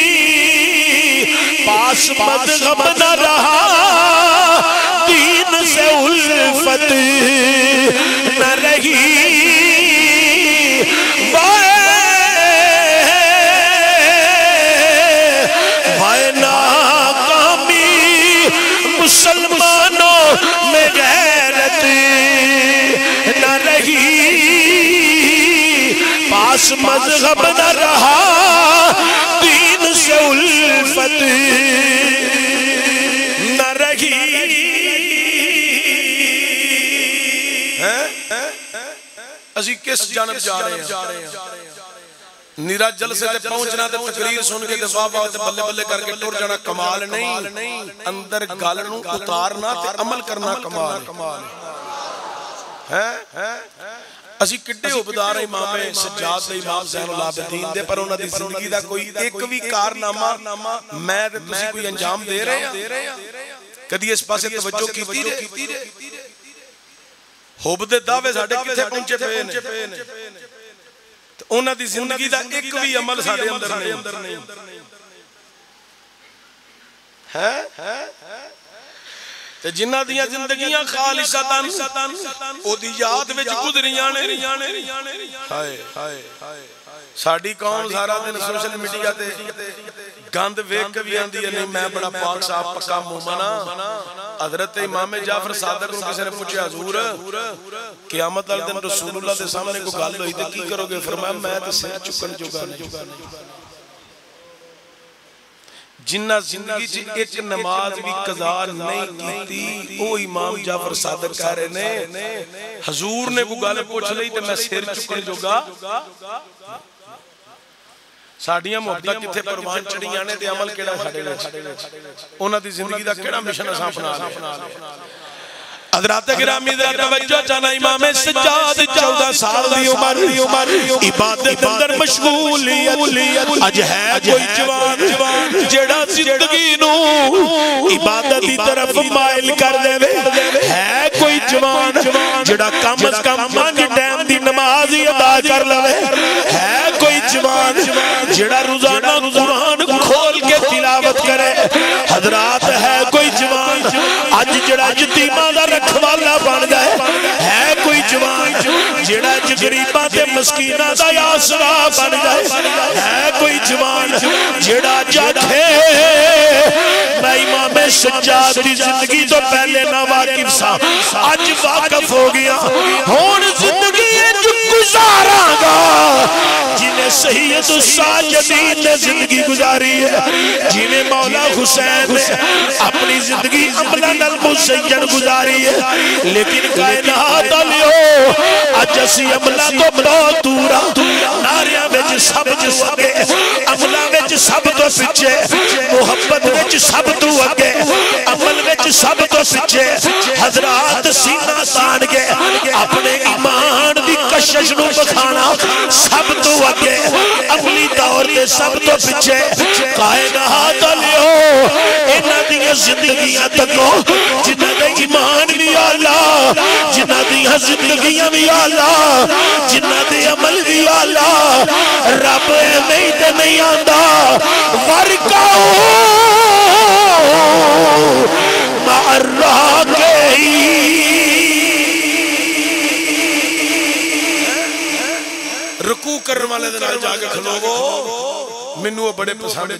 پاس مذہب نہ رہا، دین سے الفت نہ رہی، وائے ناکامی مسلمانوں میں غیرت نہ رہی، پاس مذہب نہ رہا، دین سے الفت نہ رہی۔ اسی کس جانب جا رہے ہیں؟ نیرا جلسے تے پہنچنا تے تقریر سن کے تے واہ واہ تے بلے بلے کر کے ٹر جانا کمال نہیں، اندر گل نوں اتارنا تے عمل کرنا کمال ہے۔ اسی کڈے عبدار امام سجاد تے امام زین العابدین دے، پر انہاں دی زندگی دا کوئی ایک بھی کارنامہ میں تے تسی کوئی انجام دے رہے ہیں؟ کدی اس پاسے توجہ کیتی جے؟ حب دے دعوے ساڈے کتھے پہنچے پئے نے؟ انہاں دی زندگی دا ایک بھی عمل ساڈے اندر نہیں ہے۔ تے جنہاں دیاں زندگیاں خالصتاً او دی یاد وچ گزریاں نے، ہائے ساڈی قوم سارا دن سوشل میڈیا تے گند ویکھ کے بھی آندی ہے نہیں میں بڑا پاک صاحب پکا مومن ہاں۔ حضرت امام جعفر صادق کو کسی نے پوچھا حضور قیامت والے دن رسول اللہ دے سامنے کو گل ہوئی تے کی کرو گے؟ فرمایا میں تے سر چکن جوگا نہیں۔ جنہ زندگی چ ایک نماز بھی قضا نہیں کیتی او امام جعفر صادق کہہ رہے نے حضور نے کو گل پوچھ لئی تے میں سر چکن جوگا۔ ساڈیاں محبتاں کتھے پروان چڑھیاں نے تے عمل کیڑا ساڈے وچ؟ انہاں دی زندگی دا کیڑا مشن اساں اپنا لیا؟ حضرات گرامی ذرا توجہ چاہنا امام سجاد 14 سال دی عمر عبادت اندر مشغولیت، اج ہے کوئی جوان جڑا زندگی نو عبادت دی طرف مائل کر دے، ہے کوئی جوان جڑا کم از کم 5 ٹائم دی نماز ادا کر لے، ہے کوئی جوان جڑا روزانہ قرآن کھول کے تلاوت کرے۔ حضرات ہے کوئی جوان اج جڑا یتیماں دا رکھوالا بن جائے، ہے کوئی جوان جڑا غریباں تے مسکیناں دا آسرا بن جائے، ہے کوئی جوان جڑا جاکھے میں امام سجاد دی زندگی تو پہلے نہ واقف سا اج واقف ہو گیا، ہون زندگی گزاراں گا جنہیں سید الساجدین نے زندگی گزاری ہے، جنہیں مولا حسین نے اپنی زندگی عملاً المسین گزاری ہے، لیکن کائنات علیو اج اسی عملہ تو بہت دورا، ناریاں وچ سب تو اگے، عملہ وچ سب تو پیچھے، محبت وچ سب تو اگے، عمل وچ سب تو پیچھے۔ حضرات سینہ تان کے اپنے ایمان دی کشش نو بکھانا سب تو اگے، عملی طور تے سب تو پیچھے۔ کائنات علیو انہاں دیاں زندگیاں تکو جنہاں دے ایمان بھی آلہ، جنہاں دیاں زندگیاں بھی آلہ، جنہاں دے عمل بھی آلہ، رب نہیں تے نہیں آندہ ورکاؤ مع الراکعین۔ رکوع کرنے والے دن جا کے کھلوگو منو وہ بڑے پسند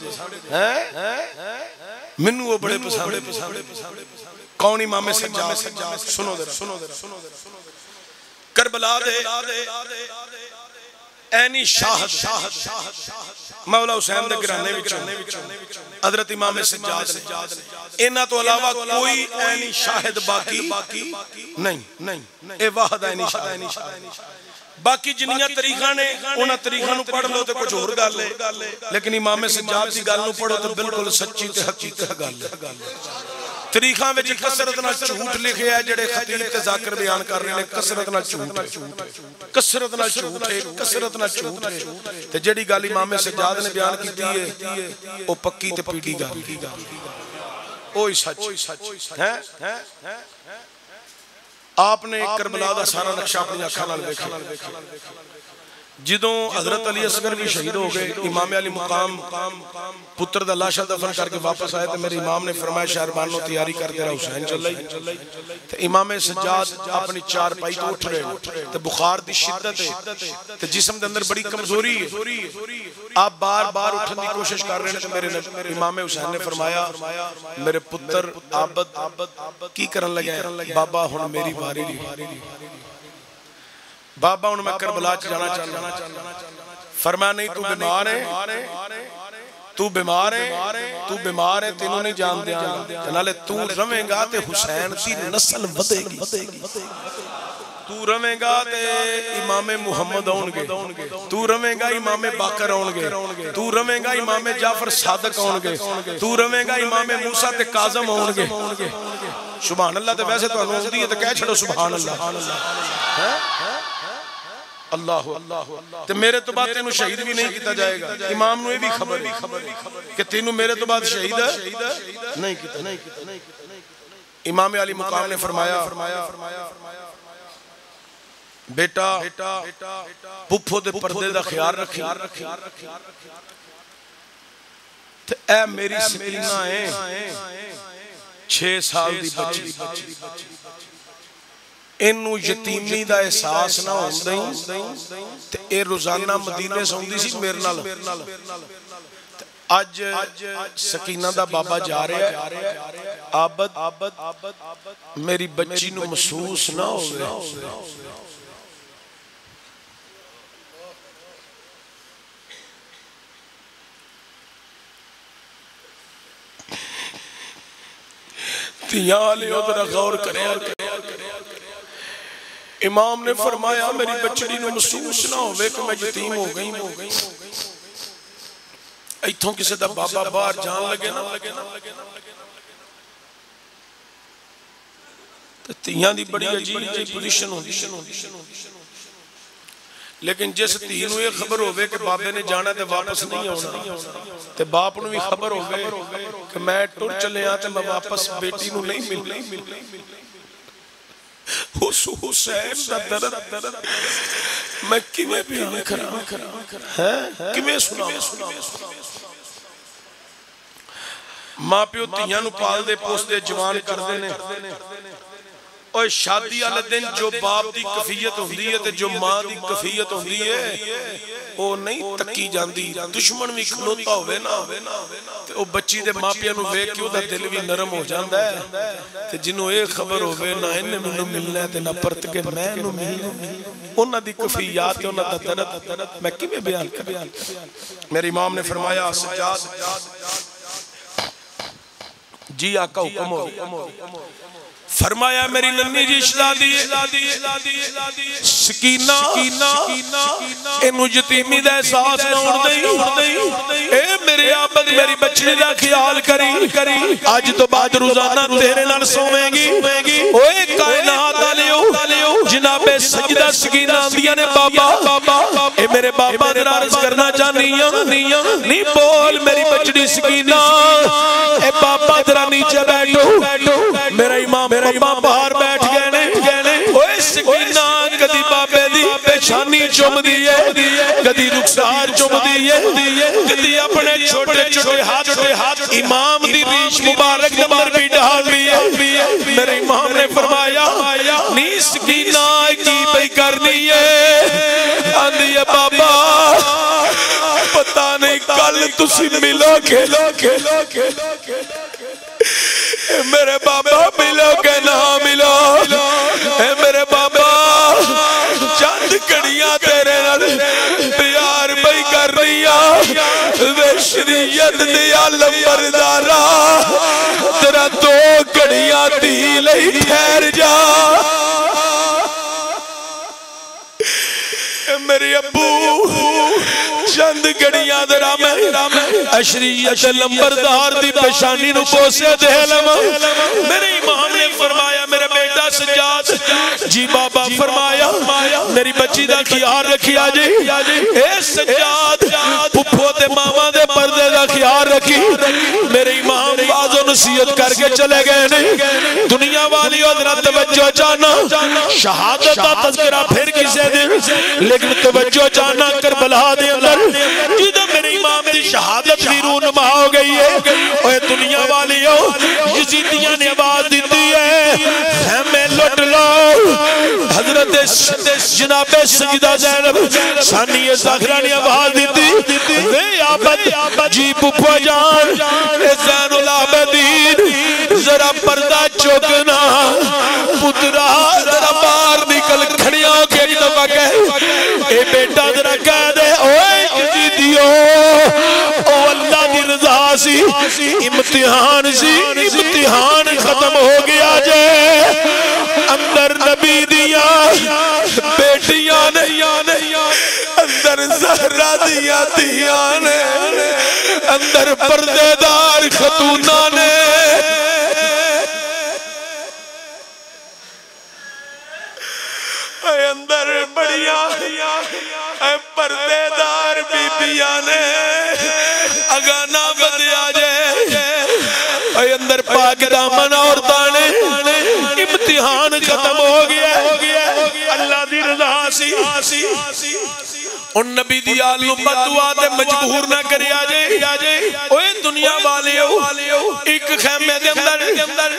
منو وہ بڑے پسند۔ کون امام سجاد؟ سنو ذرا کربلا دے اینی شاہد مولا حسین دے گرانے وچوں حضرت امام سجاد نے، انہاں تو علاوہ کوئی اینی شاہد باقی نہیں، اے واحد اینی شاہد۔ باقی جنیاں تاریخاں نے انہاں تاریخاں نو پڑھ لو تے کچھ اور گل ہے، لیکن امام سجاد دی گل نو پڑھو تے بالکل سچی تے حقیقت گل ہے۔ تاریخاں وچ کثرت نال جھوٹ لکھے ہے جڑے خطیب تے ذاکر بیان کر رہے نے، کثرت نال جھوٹ ہے، کثرت نال جھوٹ ہے، کثرت نال جھوٹ ہے۔ تے جڑی گل امام سجاد نے بیان کیتی ہے او پکی تے پیڑی گل، اوہی سچ ہے۔ آپ نے کربلا دا سارا نقشہ اپنی آنکھاں نال ویکھیا، جدوں حضرت علی اصغر بھی شہید ہو گئے، امام علی مقام پتر دا لاشا دفن کر کے واپس آئے تو میرے امام نے فرمایا شہربانوں تیاری کر دے رہا حسین چل رہی۔ تو امام سجاد اپنی 4 پائی تو اٹھ رہے، تو بخار دی شدت ہے، تو جسم دے اندر بڑی کمزوری ہے، آپ بار بار اٹھن دی کوشش کر رہے ہیں۔ تو میرے امام حسین نے فرمایا میرے پتر عابد کی کرن لگے؟ بابا ہن میری باری نہیں، بابا ہن میں کربلا چ جانا چاہنا۔ فرمایا نہیں تو بیمار ہے، تو بیمار ہے، تو بیمار ہے، تینوں نہیں جان دیاں گا، نالے تو رویں گا تے حسین دی نسل ودے گی۔ تو رویں گا تے امام محمد آن گے، تو رویں گا امام باقر آن گے، تو رویں گا امام جعفر صادق آن گے، تو رویں گا امام موسیٰ تے کاظم آن گے. سبحان اللہ. تے ویسے تو انہوں دی ہے تو کہہ چھڑو سبحان اللہ. اللہ تے میرے تو بعد تینوں شہید بھی نہیں کیتا جائے گا. امام نو یہ بھی خبر کہ تینوں میرے تو بعد شہید نہیں کیتا. امام علی مقام نے فرمایا بیٹا پپھو دے پردے دا خیال رکھی تے اے میری سکینہ ہے 6 سال دی بچی انو یتیمی دا احساس نہ ہوندیں تے اے روزانہ مدینے سوندی سی میرے نال. آج سکینہ دا بابا جا رہے ہیں آبد میری بچی نو محسوس نہ ہوئے. تیاں لے ادھر غور کریں. امام نے فرمایا میری بچڑی نو محسوس نہ ہوئے کہ میں یتیم ہو گئی. ایتھوں کسی دا بابا باہر جان لگے نا تیاں دی بڑی عجیب پوزیشن ہوندی. لیکن جس تینوں یہ خبر ہوئے کہ بابے نے جانا تے واپس نہیں ہونا تے باپ نو بھی خبر ہوئے کہ میں ٹر چلے آتے میں واپس بیٹی نو نہیں مل. حسین دا درد میں کیویں بیان کراں کیویں سناواں. ماں پیو تیاں نو پال دے پوس دے جوان کر دے نے اور شادی والے دن جو باپ دی کفیت ہوندی ہے تے جو ماں دی کفیت ہوندی ہے وہ نہیں تکی جاندی. دشمن بھی کھلوتا ہوئے نا تے او بچی دے ماں پیو نو ویکھ کے او دا دل بھی نرم ہو جاندا ہے تے جنوں اے خبر ہوئے نہ انہیں مینوں ملنا ہے تے نہ پرت کے میں نو ملنا. انہاں دی کفیات تے انہاں دا درد میں کیویں بیان کراں. میرے امام نے فرمایا سجاد جی آقا حکم ہو. فرمایا میری ننی جی شہزادی سکینہ انہوں یتیمی دا احساس نہ ہوندی. اے میرے آبد میری بچی دا خیال کری آج تو بعد روزانہ تیرے نال سویں گی. اوے کائنات آلیو جناب سجدہ سکینہ آندیاں نے بابا اے میرے بابا دے عرض کرنا چاہنیاں نہیں بول میری بچڑی سکینہ اے بابا تیرا نیچے بیٹھو. میرا امام بابا باہر بیٹھ گئے نے اوے سکینہ کدی بابے دی پیشانی چوم دیئے کدی رخسار چوم دیئے کدی اپنے چھوٹے ہاتھ امام دی ریش مبارک نمبر بھی ڈال دیئے. میرے امام نے فرمایا نہیں سکینہ کی بھئی کرنی ہے آندھی ہے بابا پتہ نہیں کل تسی ملو کے میرے بابا ملو کہ نہ ملو. اے میرے بابا چند کڑیاں تیرے نال پیار بھئی کر رہی وے شریعت دیا لمبردارا تیرا 2 کڑیاں دی لئی ٹھہر جا. میری ابو چند گڑیاں درا میں اشریت لمبردار دی پیشانی نو پوسے دے لما. میرے امام نے فرمایا میرے بیٹا سجاد جی بابا فرمایا میری بچی دا خیال رکھیا جی. اے سجاد پپھو تے ماما دے پردے دا خیال رکھی. میرے امام باز و نصیحت کر کے چلے گئے نہیں. دنیا والی حضرت توجہ جانا شہادت دا تذکرہ پھر کسے دن لیکن توجہ جانا کربلا دے اندر جدہ میرے امام دی شہادت بھی رونما ہو گئی ہے. اوہ دنیا والی ہو یزیدیاں نے آواز دیتی ہے خیمے لٹ لو. حضرت جناب سجدہ زینب ثانی زہرا نے آواز دیتی وے آبد جی پپھو جان زین العابدین ذرا پردہ چوکنا پترا ذرا باہر نکل کھڑیاں کے ایک دفعہ کہے اے بیٹا ذرا کہہ دے اوے یزیدیو او اللہ دی رضا سی امتحان ختم ہو گیا جے اندر نبی دیا اندر زہرا دیا دیاں نے اندر پردے دار خاتوناں نے اندر بڑیاں پردے دار بیبیاں نے اگانا بدیا جائے اندر پاک دامن عورتاں نے امتحان ختم ہو گیا اللہ دی رضا سی ان نبی دی آل نو بددعا تے مجبور نہ کریا جے اوے دنیا والیو ایک خیمے دے اندر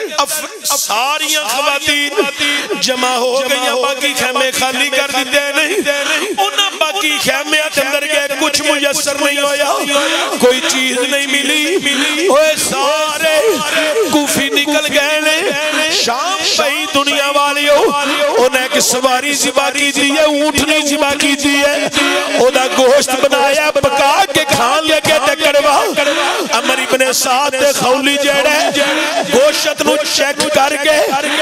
ساریاں خواتین جمع ہو گئیاں باقی خیمے خالی کر دیتے نہیں انہاں باقی خیمے اندر گئے کچھ میسر نہیں ہویا کوئی چیز نہیں ملی اوے سارے کوفی نکل گئے نے شام پئی دنیا والیو انہیں ایک سواری ذبح کی دی ہے اونٹنی ذبح کی دی ہے او دا گوشت بنایا پکا کے کھان لگے تے کڑوا عمر ابن سعد دے خولی جڑے گوشت نو چیک کر کے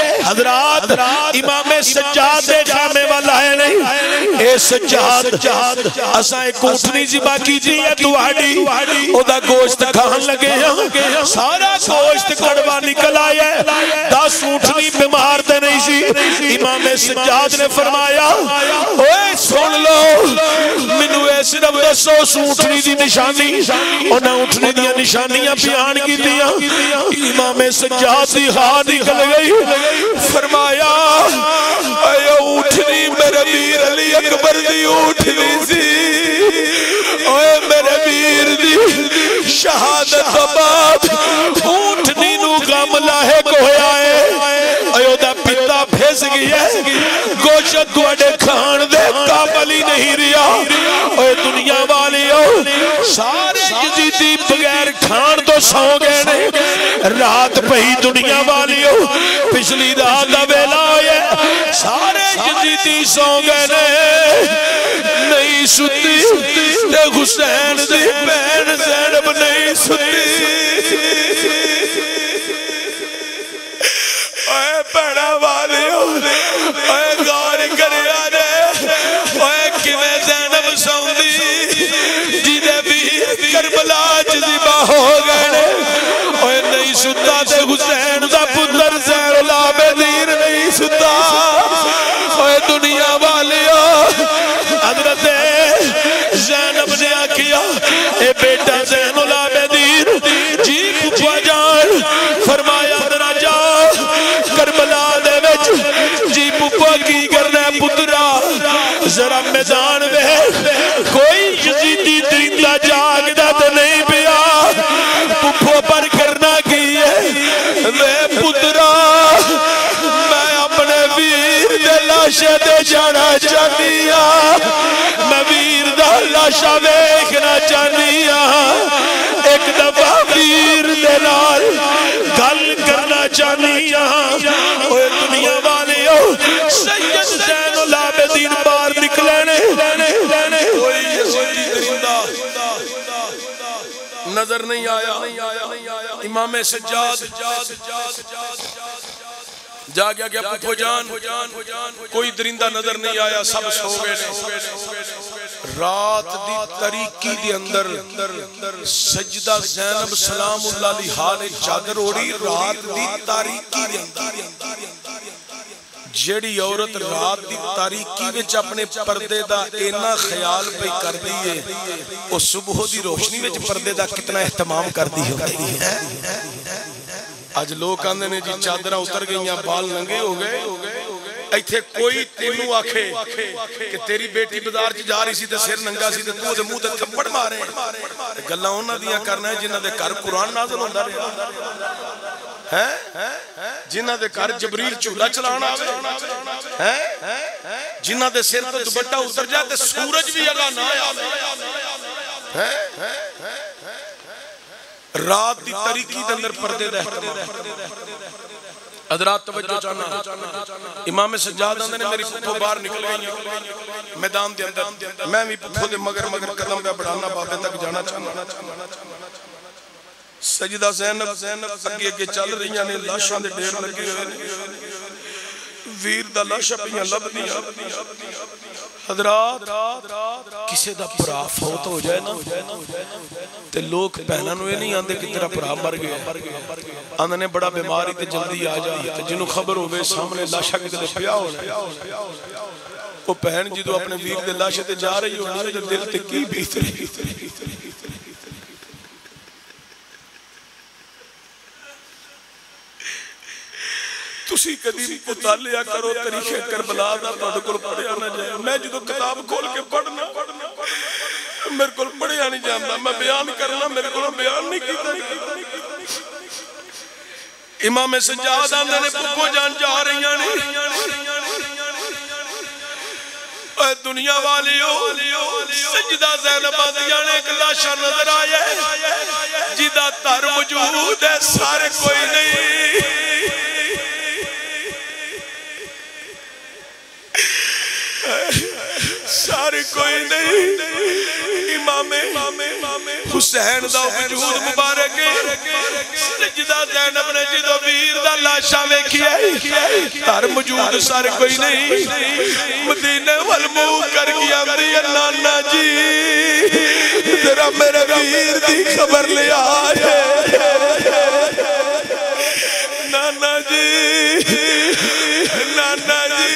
حضرات امام سجاد دے خیمے والا ہے نہیں اے سجاد اساں ایک اونٹنی ذبح کی دی ہے تواڈی او دا گوشت کھان لگے ہاں سارا گوشت کڑوا نکل آیا 10 اونٹنی بیمار تے نہیں سی امام سجاد نے فرمایا اوے سن لو منو اے صرف دسو اونٹنی دی نشانی انہاں اونٹنی دی نشانیاں بیان کیتیاں امام سجاد دی ہاں نکل گئی فرمایا اے اونٹنی میرے ویر علی اکبر دی اونٹنی سی اوے میرے ویر دی شہادت بعد اونٹنی نو غم لاحق ہویا ہے ایو دا پتا بھیس گیا گوشت دوڑے کھان دے قابل ہی نہیں ریا اوے دنیا والیو سارے یزیدی بغیر کھان تو سو گئے نے رات پہی دنیا والیو پچھلی رات دا ویلا ہوئے سارے یزیدی سو گئے نے نہیں ستی تے حسین دی بہن زینب نہیں ستی اوے پڑا والیو اوے غور کریا دے اوے کیویں زینب سوندی جیدے ویر کربلا چ ذبح ہو گئے اوے نہیں ستا تے حسین دا پتر زین العابدین نہیں ستا اوے دنیا والیو حضرت زینب نے آکھیا اے بیٹا زین العابدین جی پھپھا جان فرمایا ذرا جا کربلا دے وچ جی پھپھا کی کرنا ہے پترا ذرا میدان میں کوئی یزیدی درندہ جاگدا تو نہیں پیا پھپھا پر کرنا کی ہے وے پترا میں اپنے ویر دے لاشے دے جانا چاہنیا میں ویر دا لاشا ویکھنا چاہنیا ایک دفعہ ویر دے نال گل کرنا چاہنیا اوے دنیا والیو سید زین العابدین باہر نکلے نے کوئی یزیدی درندہ نظر نہیں آیا امام سجاد جا گیا کہ پھپھو جان کوئی درندہ نظر نہیں آیا سب سو گئے رات دی تاریکی دی اندر سجدہ زینب سلام اللہ علیہا نے چادر اوڑی رات دی تاریکی دی اندر جیڑی عورت رات دی تاریکی وچ اپنے پردے دا اینا خیال پہ کر دیئے وہ صبح دی روشنی وچ پردے دا کتنا اہتمام کر دی ہوگی آج لوگ آندے نے جی چادرہ اتر گئیاں بال ننگے ہو گئے ایتھے کوئی تینوں آکھے کہ تیری بیٹی بازار چ جا رہی سی تے سر ننگا سی تے تو دے منہ تے تھپڑ مارے گلاں انہاں دیاں کرنا ہے جنہاں دے گھر قرآن نازل ہوندا رہیا جنہاں دے گھر جبریل چولا چلانا آوے جنہاں دے سر تے دوپٹہ اتر جائے تے سورج بھی اگا نہ آوے رات دی تاریکی دے اندر پردے دے حضرات توجہ چاہنا امام سجاد آندے نے میری پھپھو باہر نکل گئی میدان دے اندر میں بھی پھپھو دے مگر قدم پہ بڑھانا بابے تک جانا چاہنا سجدہ زینب اگے اگے چل رہی ہیں لاشاں دے ڈھیر لگے ہوئے ویر دا لاشا پیاں لبدیاں حضرات کسے دا پرا فوت ہو جائے نا تے لوگ پہنا نوے نہیں آندے کہ تیرا پرا مر گیا آندھے نے بڑا بیماری تے جلدی آ جا تے جنہوں خبر ہوئے سامنے لاشا کے دے پیا ہونا وہ پہن جدو اپنے ویر دے لاشے تے جا رہی ہونا تے دل تے کی بیت رہی تسی قدیم مطالعہ کرو تاریخ کربلا دا تہاڈے کول پڑھیا نہ جائے میں جدو کتاب کھول کے پڑھنا میرے کول پڑھیا نہیں جاندا میں بیان کرنا میرے کول بیان نہیں کیتا امام سجاد آندے نے پپو جان جا رہیاں نے اے دنیا والیو سجدہ زینب آندیاں نے ایک لاشا نظر آیا جدا تر موجود ہے سارے کوئی نہیں سارے کوئی نہیں امام حسین دا وجود مبارک سجدہ زینب نے جدو ویر دا لاشا ویکھیا تر موجود سارے کوئی نہیں مدینے والمو کر گیا میری نانا جی ذرا میرے ویر دی خبر لے آئے نانا جی نانا جی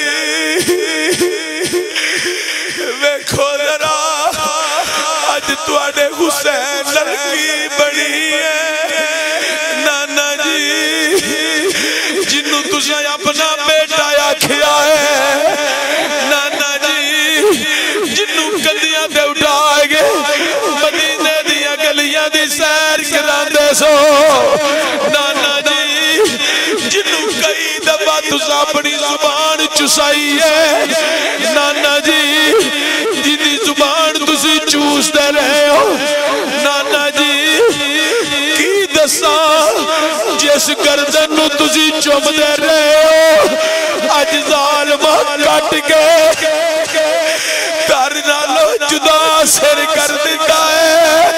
ویکھو ذرا آج تواڈے حسین لڑکی بڑی ہے نانا جی جنوں تساں اپنا بیٹا آکھیا ہے نانا جی جنوں کدیاں تے اٹھائے گے مدینے دیاں گلیاں دی سیر کراندے سو نانا جی جنوں کئی دفعہ تساں اپنی زبان چسائی ہے نانا جی جنی زبان تسی چوس دے رہے ہو نانا جی کی دساں جس گردن نو تسی چوم دے رہے ہو اج ظالمہ کٹ کے گھر نالو جدا سر کر دیتا ہے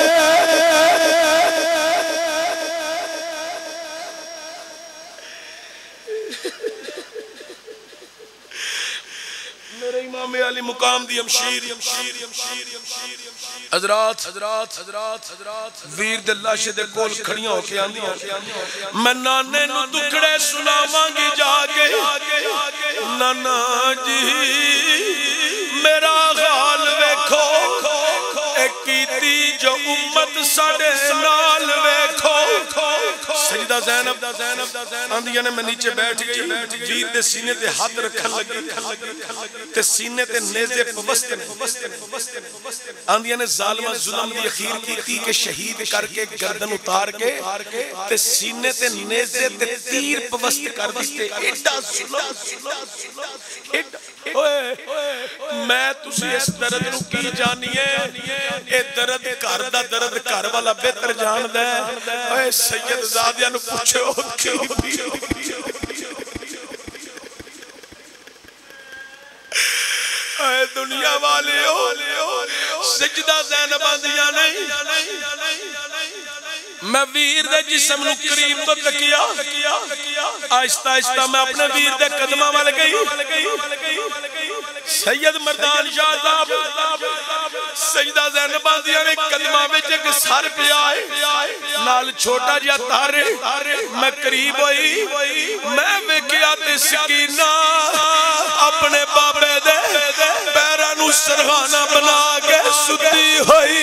امام علی مقام دی امشیر حضرات ویر دے لاشے دے کول کھڑیاں ہو کے آندیاں میں نانے نو دکھڑے سناواں گی جا کے نانا جی میرا حال ویکھو اے کیتی جو امت ساڈے نال ویکھو سجدہ زینب آندیاں نے میں نیچے بیٹھ گئی ویر دے سینے تے ہاتھ رکھن لگی تے سینے تے نیزے پوستے آندیاں نے ظالمہ ظلم دی اخیر کی تھی کہ شہید کر کے گردن اتار کے تے سینے تے نیزے تے تیر پوست کر دیتے ایڈا ظلم میں تسی اس درد نو کی جانیے اے درد کر دا درد کر والا بہتر جان دے اے سید زادیاں نو پوچھو اے دنیا والے سجدہ زینب آندیاں نہیں میں ویر دے جسم نو قریب تو تکیا آہستہ آہستہ میں اپنے ویر دے قدمہ وال گئی سید مردان شاہ صاحب سجدہ زینب آندیاں نے قدمہ وچ ایک سر پہ آئے نال چھوٹا جیا تارے میں قریب ہوئی میں ویکھیا تے سکینہ اپنے بابے دے پیرانو سرغانہ بنا کے ستی ہوئی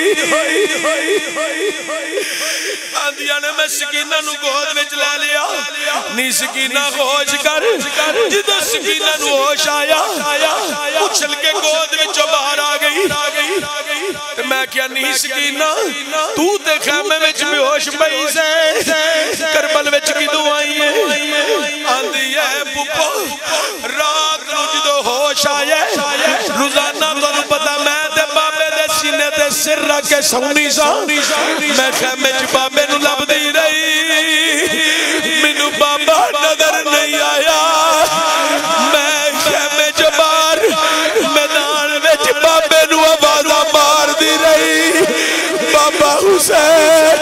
آندیاں نے میں سکینہ نو گود وچ لے لیا نی سکینہ ہوش کر جدو سکینہ نو ہوش آیا اچھل کے گود وچوں باہر آ گئی میں کیا نی سکینہ تو تے خیمے وچ بے ہوش پئی سے کربل وچ کدوں آئی ہے آندی ہے پپو رات نو جدو ہوش آیا روزانہ تو پتہ میں تے بابے دے سینے تے سر رکھ کے سونی سا میں خیمے چ بابے نو لب دی رہی مینوں بابا نظر نہیں آیا میں خیمے چ باہر میدان وچ بابے نو آوازاں مار دی رہی بابا حسین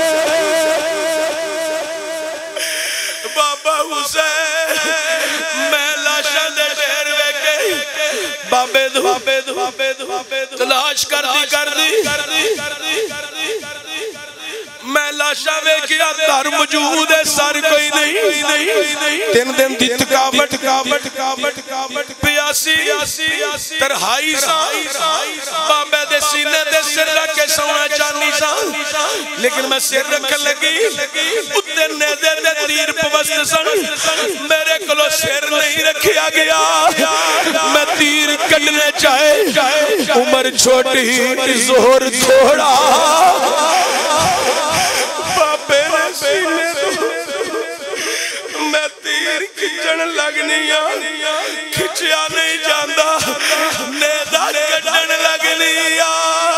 بابا حسین بابے دو تلاش کر دی میں لاشا ویکھیا در موجود ہے سر کوئی نہیں 3 دن دی تھکاوٹ پیاسی ترہائی بابے دے سینے دے سر رکھ کے سونا چاہنی سا لیکن میں سر رکھن لگی اتنے نیدے دے تیر پوست سن میرے کلو سر نہیں رکھیا گیا میں تیر کٹنے چاہے عمر چھوٹی زہر تھوڑا بابے نے سینے تو میں تیر کھچن لگنیا کھچیا نہیں جاندہ نیدہ کٹن لگنیا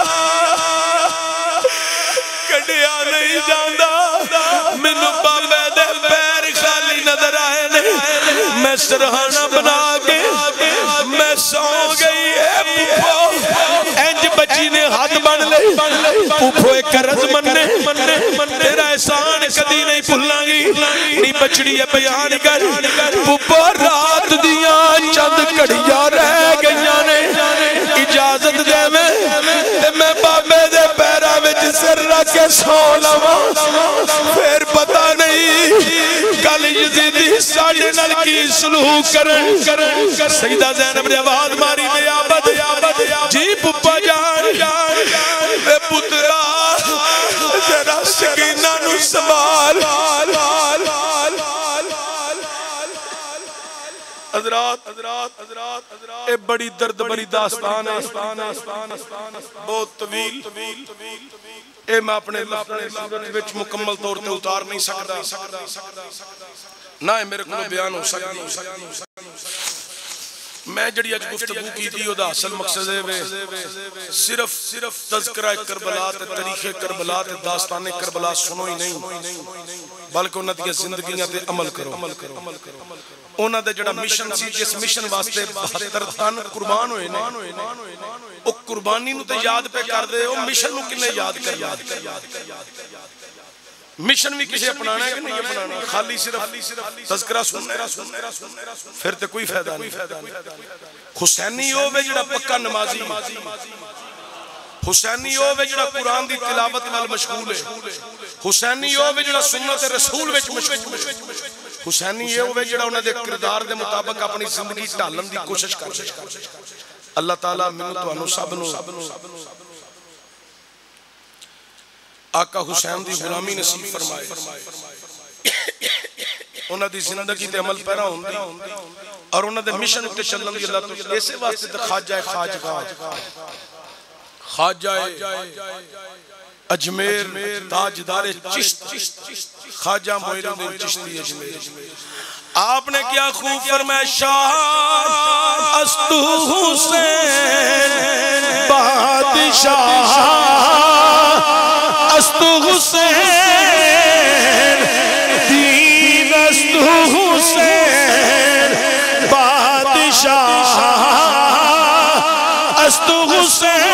کٹیا نہیں جاندہ مینو بابے دے پیر خالی نظر آئے نہیں میں سرحانہ بنا کے میں سو گئی ہے پوپو انج بچی نے ہاتھ بن لے پوپو ایک قرض مننے تیرا احسان کدی نہیں بھولنا گی نی بچڑی ہے بیان کر پوپو رات دیاں چند کڑیاں رہ گئیاں نے اجازت دے میں بابے دے پیرا وچ سر رکھ کے سو لواں پھر پتہ نہیں کل یزیدی ساڑھے نال کی سلوک کرن سیدہ زینب نے آواز ماری میں آباد جی پپا جان اے پترا ذرا سکینہ نو سنبھال حضرات اے بڑی درد بڑی داستان ہے بہت طویل اے میں اپنے صورت وچ مکمل طور تے اتار نہیں سکتا نہ میرے کو بیان ہو سکتی میں جڑی اج گفتگو کی تھی او دا اصل مقصد ہے صرف تذکرہ کربلا تے تاریخ کربلا تے داستان کربلا سنو ہی نہیں بلکہ انہاں دی زندگیاں تے عمل کرو انہاں دے جڑا مشن سی جس مشن واسطے 72 تن قربان ہوئے نے او قربانی نو تے یاد پہ کر دے او مشن نو کنے یاد کر مشن بھی کسی اپنانا ہے کہ نہیں اپنانا خالی صرف تذکرہ سننا پھر تے کوئی فائدہ نہیں حسینی ہووے جڑا پکا نمازی حسینی ہووے جڑا قرآن دی تلاوت نال مشغول ہے حسینی ہووے جڑا سنت رسول وچ مشغول ہے حسینی ہووے جڑا انہاں دے کردار دے مطابق اپنی زندگی ڈھالن دی کوشش کرے اللہ تعالیٰ مینوں تانوں سب نو آقا حسین دی غلامی نصیب فرمائے انہاں دی زندگی تے عمل پیرا ہوندی اور انہاں دے مشن تے چلن دی اللہ تو ایسے واسطے تے خواجہ اجمیر تاجدار چشت خواجہ معین الدین چشتی اجمیر آپ نے کیا خوب فرمایا شاہ استو حسین بادشاہ استو حسین دین استو حسین بادشاہ استو حسین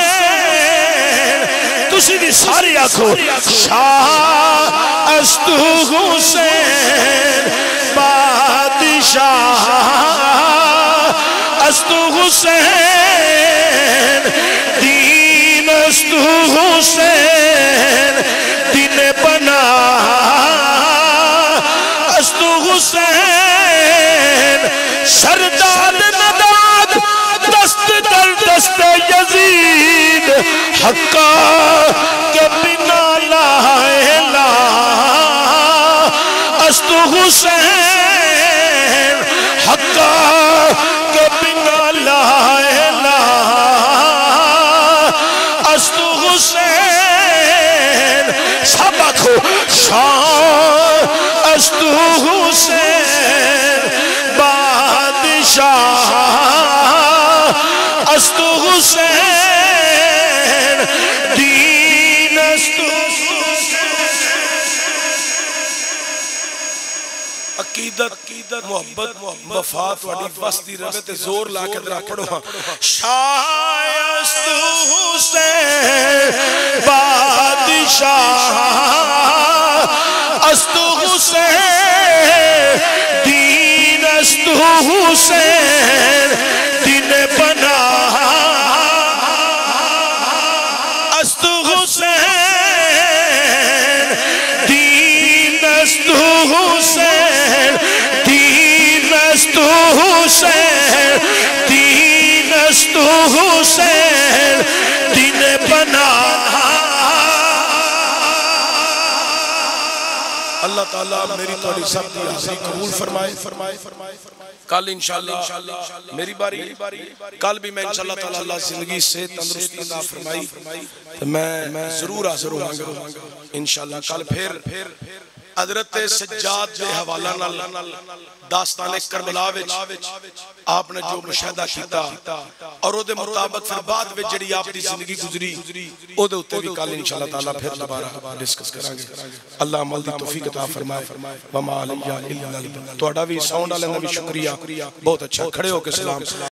تسی دی ساری آنکھو شاہ استو حسین بادشاہ استو حسین دین استو حسین دین بنا استو حسین سردار نداد دست در دست یزید حقا کے بنا لا الہ استو حسین حقا کے بنا لا الہ استو حسین سب آنکھو شاہ استو حسین بادشاہ استو حسین دین استو عقیدت محبت وفات والی وستی رہے تے زور لا کے درہ پڑھو شاہ استو حسین بادشاہ استو حسین دین استو حسین دین بنا اللہ تعالیٰ میری توڑی سب دی حاضری قبول فرمائے. کل انشاءاللہ میری باری, کل بھی میں انشاءاللہ تعالیٰ اللہ زندگی سے تندرستی عطا فرمائی تو میں ضرور حاضر ہوں گا انشاءاللہ. کل پھر حضرت سجاد دے حوالہ نال داستان کربلا وچ آپ نے جو مشاہدہ کیتا اور او دے مطابق پھر بعد وچ جڑی آپ دی زندگی گزری او دے اوتے بھی کل انشاءاللہ تعالیٰ پھر دوبارہ ڈسکس کریں گے. اللہ عمل دی توفیق عطا فرمائے. وما علیہ الا البلاغ. تہاڈا بھی ساؤنڈ والے دا بھی شکریہ, بہت اچھا. کھڑے ہو کے سلام.